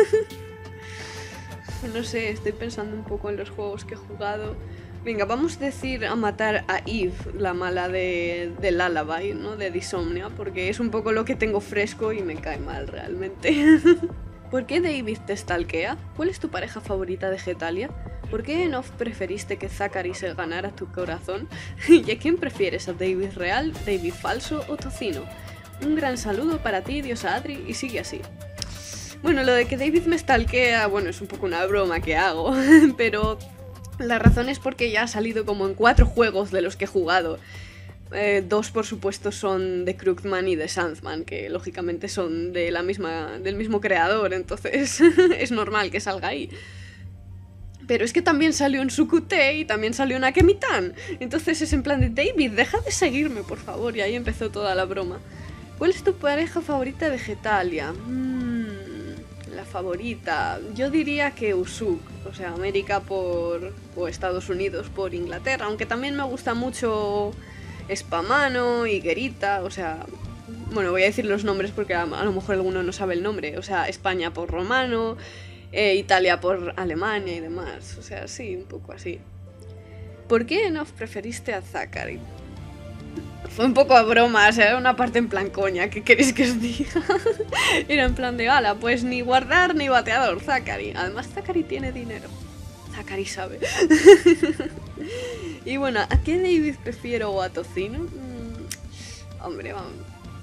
No sé, estoy pensando un poco en los juegos que he jugado. Venga, vamos a decir a matar a Eve, la mala de, de Lullaby, ¿no? De Disomnia, porque es un poco lo que tengo fresco y me cae mal realmente. ¿Por qué David te stalkea? ¿Cuál es tu pareja favorita de Getalia? ¿Por qué en off preferiste que Zachary se ganara tu corazón? ¿Y a quién prefieres? ¿A David real, David falso o Tocino? Un gran saludo para ti, diosa Adri, y sigue así. Bueno, lo de que David me stalkea, bueno, es un poco una broma que hago, pero la razón es porque ya ha salido como en cuatro juegos de los que he jugado. Eh, dos, por supuesto, son de Krugman y de Sandman, que lógicamente son de la misma, del mismo creador, entonces es normal que salga ahí. Pero es que también salió en Sukute y también salió en Akemitan. Entonces es en plan de, David, deja de seguirme, por favor. Y ahí empezó toda la broma. ¿Cuál es tu pareja favorita de Getalia? Mm, la favorita... Yo diría que Usuk. O sea, América por... o Estados Unidos por Inglaterra. Aunque también me gusta mucho Spamano, Higuerita, o sea... Bueno, voy a decir los nombres porque a, a lo mejor alguno no sabe el nombre. O sea, España por Romano... Eh, Italia por Alemania y demás, o sea, sí, un poco así. ¿Por qué no preferiste a Zachary? Fue un poco a broma, o sea, era una parte en plan coña, ¿qué queréis que os diga? Era en plan de, ala, pues ni guardar ni bateador, Zachary. Además, Zachary tiene dinero. Zachary sabe. Y bueno, ¿a qué David prefiero o a Tocino? Mm, hombre, vamos.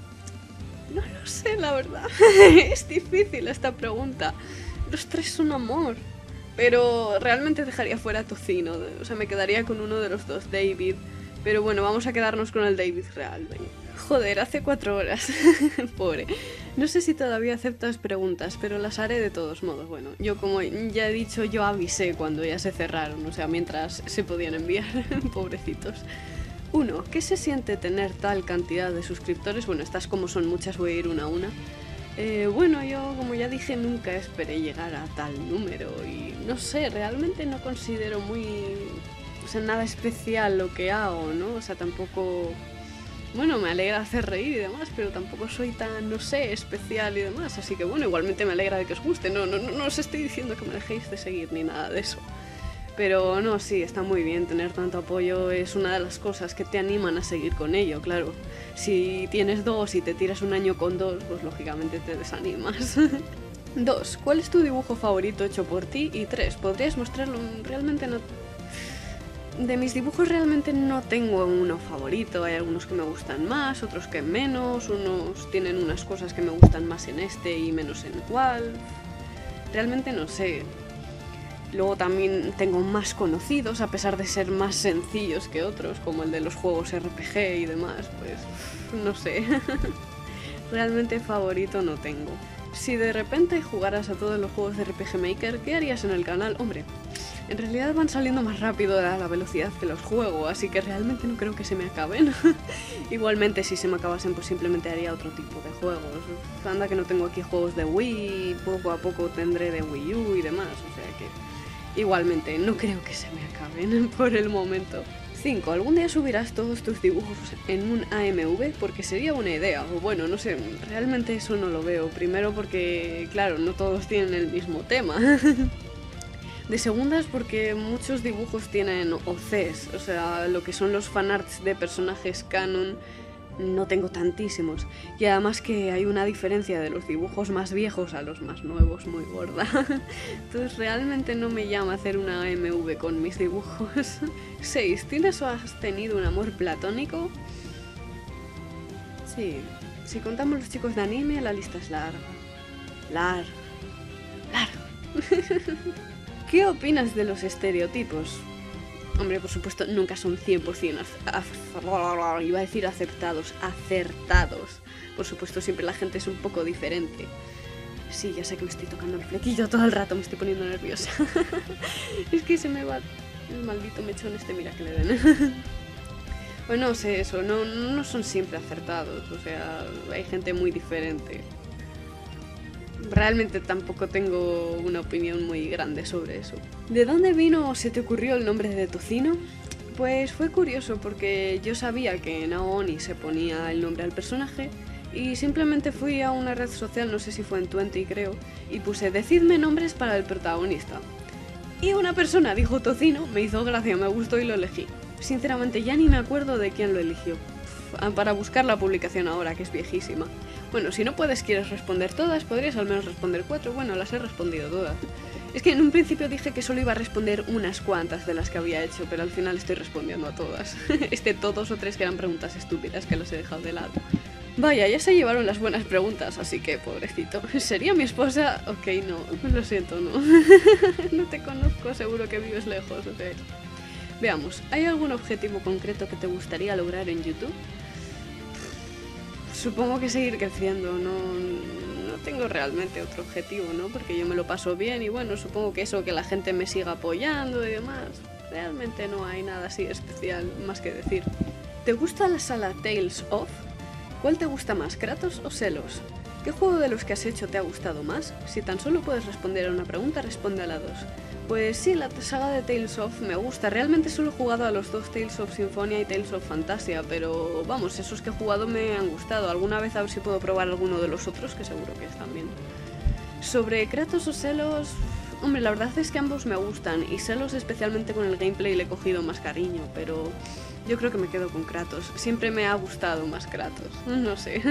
No lo sé, la verdad. Es difícil esta pregunta. Los tres son amor, pero realmente dejaría fuera a Tocino, o sea, me quedaría con uno de los dos, David, pero bueno, vamos a quedarnos con el David real. Joder, hace cuatro horas, pobre. No sé si todavía aceptas preguntas, pero las haré de todos modos. Bueno, yo como ya he dicho, yo avisé cuando ya se cerraron, o sea, mientras se podían enviar, pobrecitos. Uno, ¿qué se siente tener tal cantidad de suscriptores? Bueno, estas como son muchas, voy a ir una a una. Eh, bueno, yo como ya dije nunca esperé llegar a tal número y no sé, realmente no considero muy, o sea, nada especial lo que hago, ¿no? O sea, tampoco, bueno, me alegra hacer reír y demás, pero tampoco soy tan, no sé, especial y demás, así que bueno, igualmente me alegra de que os guste, no, no, no, no os estoy diciendo que me dejéis de seguir ni nada de eso. Pero no, sí, está muy bien tener tanto apoyo, es una de las cosas que te animan a seguir con ello, claro. Si tienes dos y te tiras un año con dos, pues lógicamente te desanimas. Dos, ¿cuál es tu dibujo favorito hecho por ti? Y tres, ¿podrías mostrarlo? Realmente no... De mis dibujos realmente no tengo uno favorito, hay algunos que me gustan más, otros que menos, unos tienen unas cosas que me gustan más en este y menos en cuál. Realmente no sé. Luego también tengo más conocidos, a pesar de ser más sencillos que otros, como el de los juegos R P G y demás, pues no sé. Realmente favorito no tengo. Si de repente jugaras a todos los juegos de R P G Maker, ¿qué harías en el canal? Hombre, en realidad van saliendo más rápido a la velocidad que los juego, así que realmente no creo que se me acaben. Igualmente, si se me acabasen, pues simplemente haría otro tipo de juegos. Anda que no tengo aquí juegos de Wii, poco a poco tendré de Wii U y demás, o sea que... Igualmente, no creo que se me acaben por el momento. cinco. ¿Algún día subirás todos tus dibujos en un A M V? Porque sería una idea, o bueno, no sé, realmente eso no lo veo. Primero porque, claro, no todos tienen el mismo tema. De segundas porque muchos dibujos tienen O Cs, o sea, lo que son los fanarts de personajes canon, no tengo tantísimos. Y además que hay una diferencia de los dibujos más viejos a los más nuevos muy gorda. Entonces realmente no me llama hacer una A M V con mis dibujos. seis. ¿Tienes o has tenido un amor platónico? Sí. Si contamos los chicos de anime, la lista es larga. Larga. Larga. ¿Qué opinas de los estereotipos? Hombre, por supuesto, nunca son cien por cien iba a decir aceptados, acertados. Por supuesto, siempre la gente es un poco diferente. Sí, ya sé que me estoy tocando el flequillo todo el rato, me estoy poniendo nerviosa. Es que se me va el maldito mechón este, mira que le den. Pues no sé eso, no, no son siempre acertados, o sea, hay gente muy diferente. Realmente tampoco tengo una opinión muy grande sobre eso. ¿De dónde vino o se te ocurrió el nombre de Tocino? Pues fue curioso porque yo sabía que en Aoni se ponía el nombre al personaje Y simplemente fui a una red social, no sé si fue en veinte creo, y puse decidme nombres para el protagonista. Y una persona dijo Tocino, me hizo gracia, me gustó y lo elegí. Sinceramente ya ni me acuerdo de quién lo eligió. Para buscar la publicación ahora, que es viejísima. Bueno, si no puedes, quieres responder todas, podrías al menos responder cuatro. Bueno, las he respondido todas. Es que en un principio dije que solo iba a responder unas cuantas de las que había hecho, pero al final estoy respondiendo a todas. Excepto dos o tres que eran preguntas estúpidas que las he dejado de lado. Vaya, ya se llevaron las buenas preguntas, así que pobrecito. ¿Sería mi esposa? Ok, no, lo siento, no. No te conozco, seguro que vives lejos, ok. Veamos, ¿hay algún objetivo concreto que te gustaría lograr en YouTube? Supongo que seguir creciendo, no, no tengo realmente otro objetivo, ¿no? Porque yo me lo paso bien y bueno, supongo que eso, que la gente me siga apoyando y demás. Realmente no hay nada así especial más que decir. ¿Te gusta la sala Tales of? ¿Cuál te gusta más, Kratos o Celos? ¿Qué juego de los que has hecho te ha gustado más? Si tan solo puedes responder a una pregunta, responde a la dos. Pues sí, la saga de Tales of me gusta. Realmente solo he jugado a los dos Tales of Symphonia y Tales of Fantasia, pero vamos, esos que he jugado me han gustado. Alguna vez a ver si puedo probar alguno de los otros, que seguro que están bien. Sobre Kratos o Celos, hombre, la verdad es que ambos me gustan, y Celos especialmente con el gameplay le he cogido más cariño, pero yo creo que me quedo con Kratos. Siempre me ha gustado más Kratos, no sé.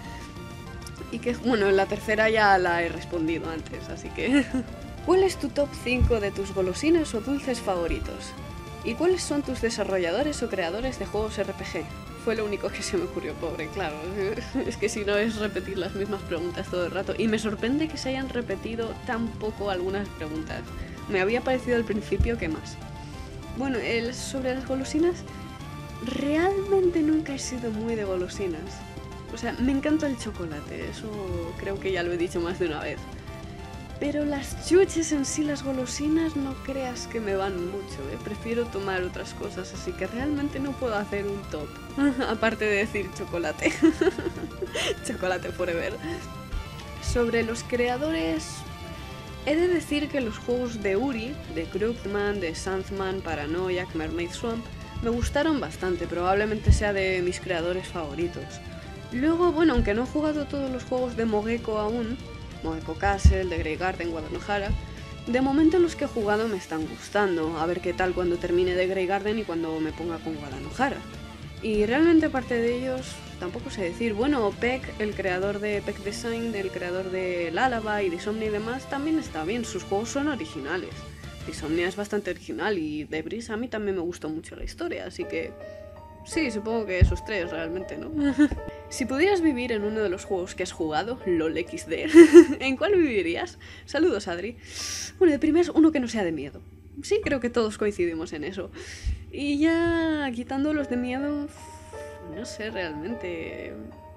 Y que, bueno, la tercera ya la he respondido antes, así que... ¿Cuál es tu top cinco de tus golosinas o dulces favoritos? ¿Y cuáles son tus desarrolladores o creadores de juegos R P G? Fue lo único que se me ocurrió, pobre, claro. Es que si no es repetir las mismas preguntas todo el rato. Y me sorprende que se hayan repetido tan poco algunas preguntas. Me había parecido al principio que más. Bueno, el, sobre las golosinas, realmente nunca he sido muy de golosinas. O sea, me encanta el chocolate, eso creo que ya lo he dicho más de una vez. Pero las chuches en sí, las golosinas, no creas que me van mucho, ¿eh? Prefiero tomar otras cosas, así que realmente no puedo hacer un top. Aparte de decir chocolate. Chocolate forever. Sobre los creadores, he de decir que los juegos de Uri, de Krugman, de Sandman, Paranoia, Mermaid Swamp, me gustaron bastante, probablemente sea de mis creadores favoritos. Luego, bueno, aunque no he jugado todos los juegos de Mogeko aún, Mogeko Castle, de Grey Garden, Guadalajara, de momento los que he jugado me están gustando, a ver qué tal cuando termine de Grey Garden y cuando me ponga con Guadalajara. Y realmente aparte de ellos, tampoco sé decir, bueno, Peck, el creador de Peck Design, el creador de Lullaby y Disomnia y demás, también está bien, sus juegos son originales. Disomnia es bastante original y Debris a mí también me gustó mucho la historia, así que... sí, supongo que esos tres realmente, ¿no? Si pudieras vivir en uno de los juegos que has jugado, LOL equis de, ¿en cuál vivirías? Saludos, Adri. Bueno, de primeras, uno que no sea de miedo. Sí, creo que todos coincidimos en eso. Y ya quitando los de miedo, no sé realmente...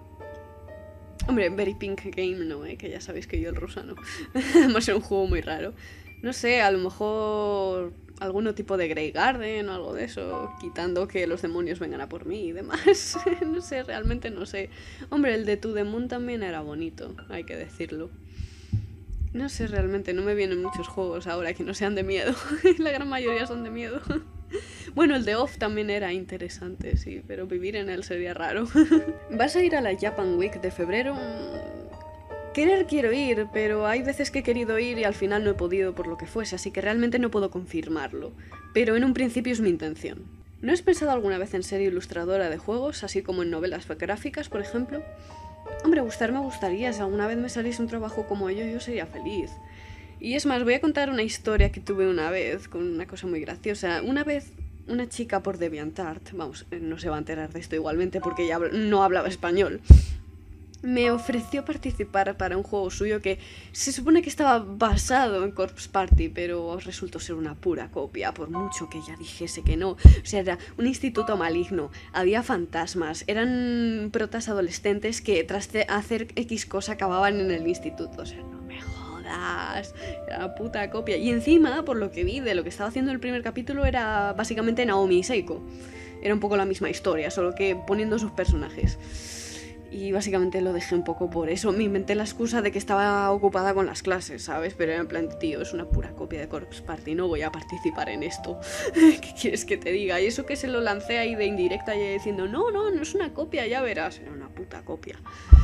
Hombre, Very Pink Game no, ¿eh? Que ya sabéis que yo el rusa no. Además es un juego muy raro. No sé, a lo mejor algún tipo de Grey Garden o algo de eso, quitando que los demonios vengan a por mí y demás. No sé, realmente no sé. Hombre, el de To The Moon también era bonito, hay que decirlo. No sé, realmente no me vienen muchos juegos ahora que no sean de miedo. La gran mayoría son de miedo. Bueno, el de Off también era interesante, sí, pero vivir en él sería raro. ¿Vas a ir a la Japan Week de febrero? Querer quiero ir, pero hay veces que he querido ir y al final no he podido por lo que fuese, así que realmente no puedo confirmarlo. Pero en un principio es mi intención. ¿No has pensado alguna vez en ser ilustradora de juegos, así como en novelas gráficas, por ejemplo? Hombre, gustar me gustaría, si alguna vez me saliese un trabajo como yo, yo sería feliz. Y es más, voy a contar una historia que tuve una vez, con una cosa muy graciosa. Una vez, una chica por DeviantArt, vamos, no se va a enterar de esto igualmente porque ella no hablaba español, me ofreció participar para un juego suyo que se supone que estaba basado en Corpse Party, pero resultó ser una pura copia, por mucho que ella dijese que no. O sea, era un instituto maligno, había fantasmas, eran protas adolescentes que tras hacer X cosa acababan en el instituto. O sea, no me jodas, era una puta copia. Y encima, por lo que vi de lo que estaba haciendo en el primer capítulo, era básicamente Naomi y Seiko. Era un poco la misma historia, solo que poniendo sus personajes. Y básicamente lo dejé un poco por eso. Me inventé la excusa de que estaba ocupada con las clases, ¿sabes? Pero era en plan, tío, es una pura copia de Corpse Party, no voy a participar en esto. ¿Qué quieres que te diga? Y eso que se lo lancé ahí de indirecta y diciendo, no, no, no es una copia, ya verás. Era una puta copia.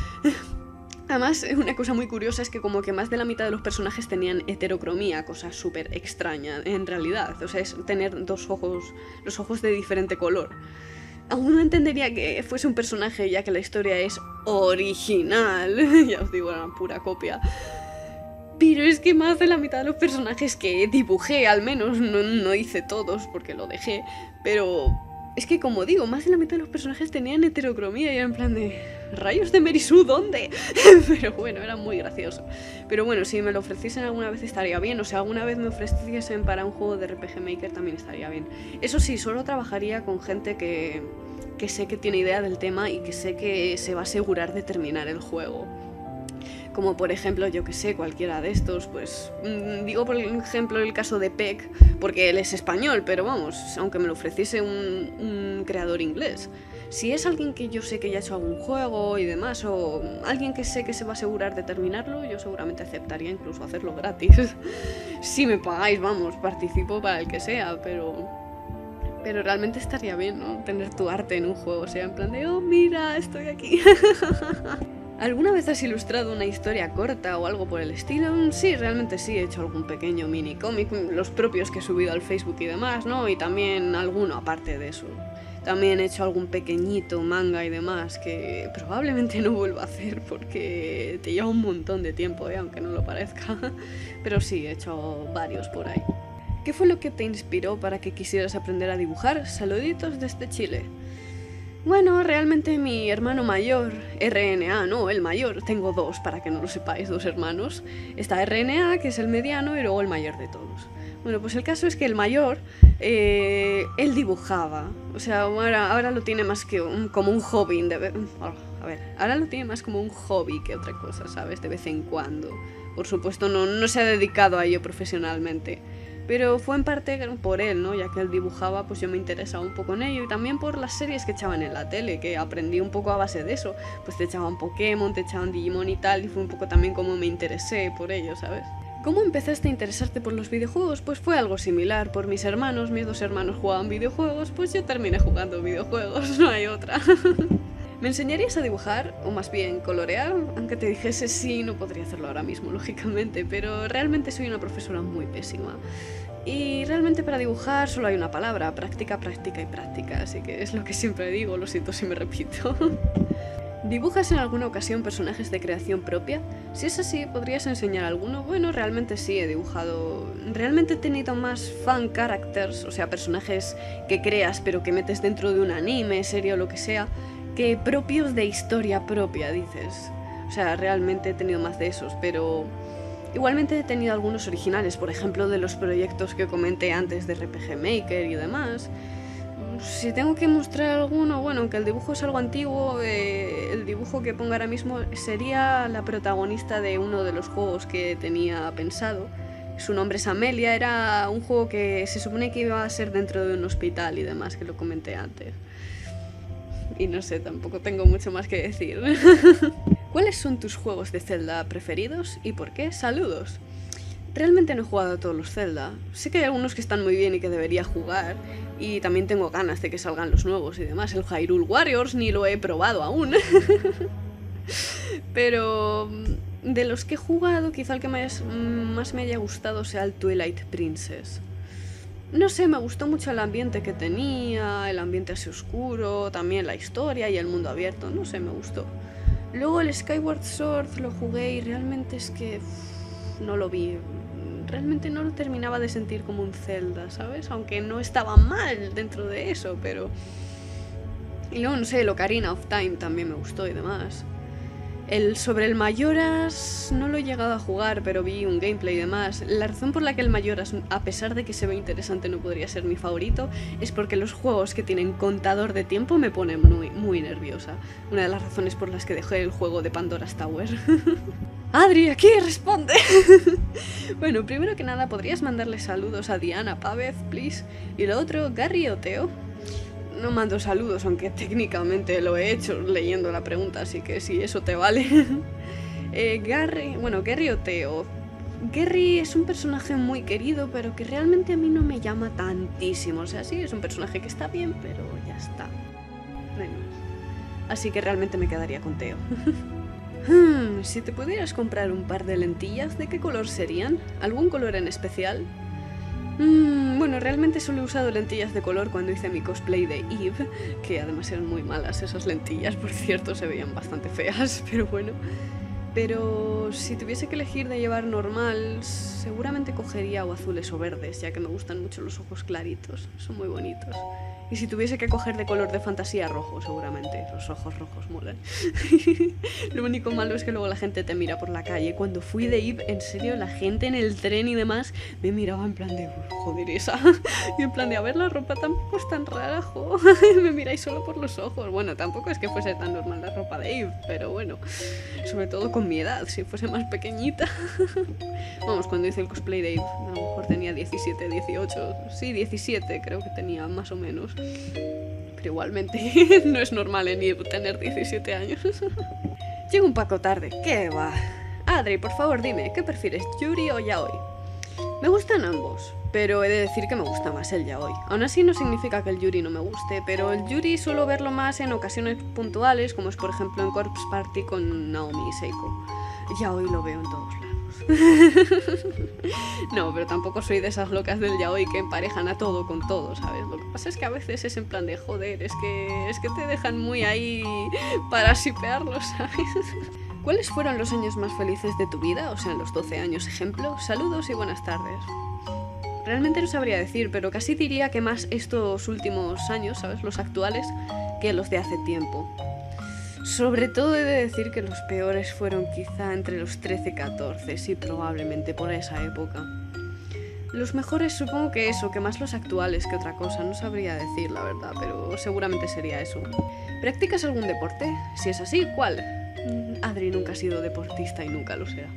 Además, una cosa muy curiosa es que como que más de la mitad de los personajes tenían heterocromía, cosa súper extraña en realidad. O sea, es tener dos ojos, los ojos de diferente color. Aún no entendería que fuese un personaje, ya que la historia es original. Ya os digo, era una pura copia. Pero es que más de la mitad de los personajes que dibujé, al menos, no, no hice todos porque lo dejé, pero es que como digo, más de la mitad de los personajes tenían heterocromía y era en plan de... ¿Rayos de Merisu dónde? Pero bueno, era muy gracioso. Pero bueno, si me lo ofreciesen alguna vez estaría bien, o sea, alguna vez me ofreciesen para un juego de R P G Maker también estaría bien. Eso sí, solo trabajaría con gente que, que sé que tiene idea del tema y que sé que se va a asegurar de terminar el juego. Como por ejemplo, yo que sé, cualquiera de estos, pues... Mmm, digo por ejemplo el caso de Peck, porque él es español, pero vamos, aunque me lo ofreciese un, un creador inglés. Si es alguien que yo sé que ya ha hecho algún juego y demás, o alguien que sé que se va a asegurar de terminarlo, yo seguramente aceptaría incluso hacerlo gratis. Si me pagáis, vamos, participo para el que sea, pero... Pero realmente estaría bien, ¿no? Tener tu arte en un juego, o sea, en plan de, oh, mira, estoy aquí. ¿Alguna vez has ilustrado una historia corta o algo por el estilo? Sí, realmente sí, he hecho algún pequeño mini cómic, los propios que he subido al Facebook y demás, ¿no? Y también alguno aparte de eso. También he hecho algún pequeñito manga y demás que probablemente no vuelva a hacer porque te lleva un montón de tiempo, ¿eh? Aunque no lo parezca. Pero sí, he hecho varios por ahí. ¿Qué fue lo que te inspiró para que quisieras aprender a dibujar? Saluditos desde Chile. Bueno, realmente mi hermano mayor, R N A, no, el mayor, tengo dos, para que no lo sepáis, dos hermanos. Está R N A, que es el mediano, y luego el mayor de todos. Bueno, pues el caso es que el mayor, eh, él dibujaba. O sea, ahora, ahora lo tiene más que un, como un hobby. De, a ver, ahora lo tiene más como un hobby que otra cosa, ¿sabes? De vez en cuando. Por supuesto, no, no se ha dedicado a ello profesionalmente. Pero fue en parte por él, ¿no? Ya que él dibujaba, pues yo me interesaba un poco en ello. Y también por las series que echaban en la tele, que aprendí un poco a base de eso. Pues te echaban Pokémon, te echaban Digimon y tal, y fue un poco también como me interesé por ello, ¿sabes? ¿Cómo empezaste a interesarte por los videojuegos? Pues fue algo similar. Por mis hermanos, mis dos hermanos jugaban videojuegos, pues yo terminé jugando videojuegos, no hay otra. ¿Me enseñarías a dibujar? O más bien, colorear? Aunque te dijese sí, no podría hacerlo ahora mismo, lógicamente, pero realmente soy una profesora muy pésima. Y realmente para dibujar solo hay una palabra, práctica, práctica y práctica, así que es lo que siempre digo, lo siento si me repito. ¿Dibujas en alguna ocasión personajes de creación propia? Si es así, ¿podrías enseñar alguno? Bueno, realmente sí, he dibujado... Realmente he tenido más fan characters, o sea, personajes que creas pero que metes dentro de un anime, serie o lo que sea, que propios de historia propia, dices. O sea, realmente he tenido más de esos, pero... Igualmente he tenido algunos originales, por ejemplo, de los proyectos que comenté antes de R P G Maker y demás. Si tengo que mostrar alguno, bueno, aunque el dibujo es algo antiguo, eh, el dibujo que pongo ahora mismo sería la protagonista de uno de los juegos que tenía pensado. Su nombre es Amelia, era un juego que se supone que iba a ser dentro de un hospital y demás, que lo comenté antes. Y no sé, tampoco tengo mucho más que decir. ¿Cuáles son tus juegos de Zelda preferidos y por qué? Saludos. Realmente no he jugado a todos los Zelda. Sé que hay algunos que están muy bien y que debería jugar. Y también tengo ganas de que salgan los nuevos y demás. El Hyrule Warriors ni lo he probado aún. Pero de los que he jugado, quizá el que más, más me haya gustado sea el Twilight Princess. No sé, me gustó mucho el ambiente que tenía, el ambiente así oscuro, también la historia y el mundo abierto, no sé, me gustó. Luego el Skyward Sword lo jugué y realmente es que uff, no lo vi. Realmente no lo terminaba de sentir como un Zelda, ¿sabes? Aunque no estaba mal dentro de eso, pero... Y luego, no sé, el Ocarina of Time también me gustó y demás. El sobre el Majoras no lo he llegado a jugar, pero vi un gameplay y demás. La razón por la que el Majoras, a pesar de que se ve interesante, no podría ser mi favorito, es porque los juegos que tienen contador de tiempo me ponen muy, muy nerviosa. Una de las razones por las que dejé el juego de Pandora's Tower. Adri, aquí, responde. Bueno, primero que nada, ¿podrías mandarle saludos a Diana Pávez, please? Y lo otro, Gary o Teo. no mando saludos, aunque técnicamente lo he hecho leyendo la pregunta, así que sí, eso te vale. eh, Gary, bueno, Gary o Theo. Gary es un personaje muy querido, pero que realmente a mí no me llama tantísimo. O sea, sí, es un personaje que está bien, pero ya está. Bueno, así que realmente me quedaría con Theo. hmm, si te pudieras comprar un par de lentillas, ¿de qué color serían? ¿Algún color en especial? Mm, bueno, realmente solo he usado lentillas de color cuando hice mi cosplay de Eve, que además eran muy malas esas lentillas, por cierto, se veían bastante feas, pero bueno. Pero si tuviese que elegir de llevar normal, seguramente cogería o azules o verdes, ya que me gustan mucho los ojos claritos, son muy bonitos. Y si tuviese que coger de color de fantasía, rojo, seguramente. Los ojos rojos molan. Lo único malo es que luego la gente te mira por la calle. Cuando fui de Eve, en serio, la gente en el tren y demás me miraba en plan de, joder, esa. Y en plan de, a ver, la ropa tampoco es tan rara, jo. Me miráis solo por los ojos. Bueno, tampoco es que fuese tan normal la ropa de Eve, pero bueno. Sobre todo con mi edad, si fuese más pequeñita. Vamos, cuando hice el cosplay de Eve, a lo mejor tenía diecisiete, dieciocho. Sí, diecisiete creo que tenía, más o menos. Pero igualmente no es normal en Eve tener diecisiete años. Llego un poco tarde, ¿qué va? Adri, por favor dime, ¿qué prefieres, Yuri o Yaoi? Me gustan ambos, pero he de decir que me gusta más el Yaoi. Aún así no significa que el Yuri no me guste, pero el Yuri suelo verlo más en ocasiones puntuales, como es por ejemplo en Corpse Party con Naomi y Seiko. Yaoi lo veo en todos lados. No, pero tampoco soy de esas locas del yaoi que emparejan a todo con todo, ¿sabes? Lo que pasa es que a veces es en plan de joder, es que, es que te dejan muy ahí para shipearlos, ¿sabes? ¿Cuáles fueron los años más felices de tu vida? O sea, los doce años, ejemplo. Saludos y buenas tardes. Realmente no sabría decir, pero casi diría que más estos últimos años, ¿sabes? Los actuales, que los de hace tiempo. Sobre todo he de decir que los peores fueron quizá entre los trece y catorce, sí, probablemente por esa época. Los mejores supongo que eso, que más los actuales que otra cosa, no sabría decir la verdad, pero seguramente sería eso. ¿Practicas algún deporte? Si es así, ¿cuál? Adri nunca ha sido deportista y nunca lo será.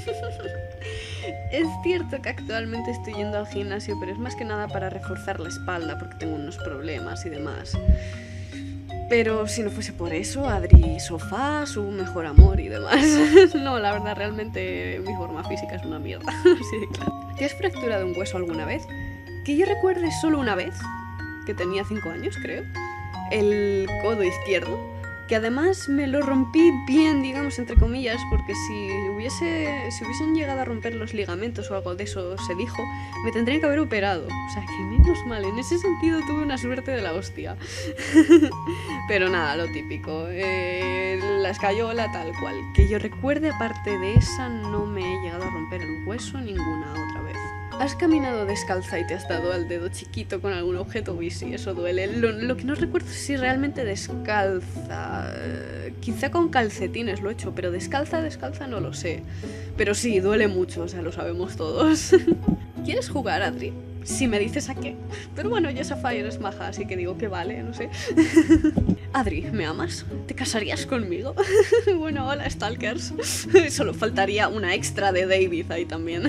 Es cierto que actualmente estoy yendo al gimnasio, pero es más que nada para reforzar la espalda porque tengo unos problemas y demás. Pero si no fuese por eso, Adri sofá, su mejor amor y demás. No, la verdad, realmente mi forma física es una mierda. Así de claro. ¿Te has fracturado un hueso alguna vez? Que yo recuerde solo una vez, que tenía cinco años, creo. El codo izquierdo. Que además me lo rompí bien, digamos, entre comillas, porque si hubiese si hubiesen llegado a romper los ligamentos o algo de eso, se dijo, me tendrían que haber operado. O sea, que menos mal, en ese sentido tuve una suerte de la hostia. Pero nada, lo típico. Eh, la escayola tal cual. Que yo recuerde, aparte de esa, no me he llegado a romper el hueso ninguna otra vez. ¿Has caminado descalza y te has dado al dedo chiquito con algún objeto? Uy, sí, eso duele. Lo, lo que no recuerdo es si realmente descalza. Eh, quizá con calcetines lo he hecho, pero descalza, descalza no lo sé. Pero sí, duele mucho, o sea, lo sabemos todos. ¿Quieres jugar, Adri? Si me dices a qué. Pero bueno, ya Sapphire es maja, así que digo que vale, no sé. Adri, ¿me amas? ¿Te casarías conmigo? Bueno, hola, Stalkers. Solo faltaría una extra de David ahí también.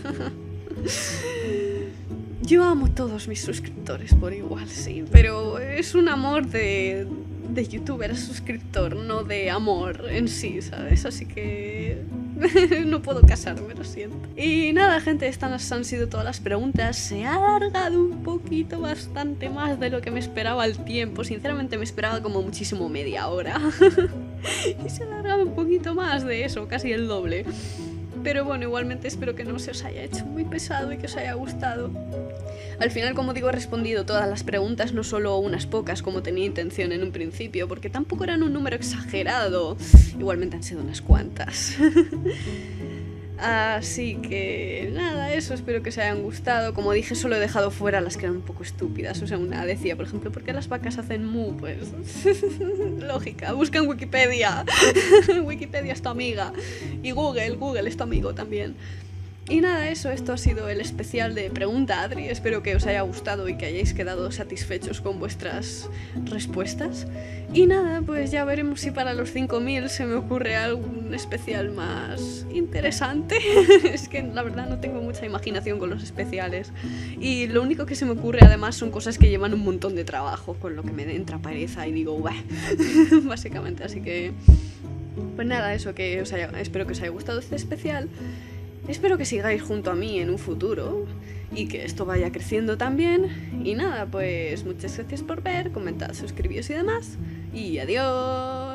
Yo amo a todos mis suscriptores por igual, sí, pero es un amor de, de youtuber a suscriptor, no de amor en sí, ¿sabes? Así que no puedo casarme, lo siento. Y nada, gente, estas han sido todas las preguntas. Se ha alargado un poquito, bastante más de lo que me esperaba el tiempo. Sinceramente me esperaba como muchísimo media hora. Y se ha alargado un poquito más de eso, casi el doble. Pero bueno, igualmente espero que no se os haya hecho muy pesado y que os haya gustado. Al final, como digo, he respondido todas las preguntas, no solo unas pocas como tenía intención en un principio, porque tampoco eran un número exagerado. Igualmente han sido unas cuantas. Así que nada, eso, espero que os hayan gustado. Como dije, solo he dejado fuera las que eran un poco estúpidas. O sea, una decía, por ejemplo, ¿por qué las vacas hacen mu? Pues lógica, busca en Wikipedia. Wikipedia es tu amiga. Y Google, Google es tu amigo también. Y nada, eso, esto ha sido el especial de Pregunta Adri. Espero que os haya gustado y que hayáis quedado satisfechos con vuestras respuestas. Y nada, pues ya veremos si para los cinco mil se me ocurre algún especial más interesante. Es que la verdad no tengo mucha imaginación con los especiales. Y lo único que se me ocurre además son cosas que llevan un montón de trabajo, con lo que me entra pereza y digo, ¡buah! Básicamente, así que... Pues nada, eso, que os haya, espero que os haya gustado este especial. Espero que sigáis junto a mí en un futuro y que esto vaya creciendo también. Y nada, pues muchas gracias por ver, comentad, suscribíos y demás. Y adiós.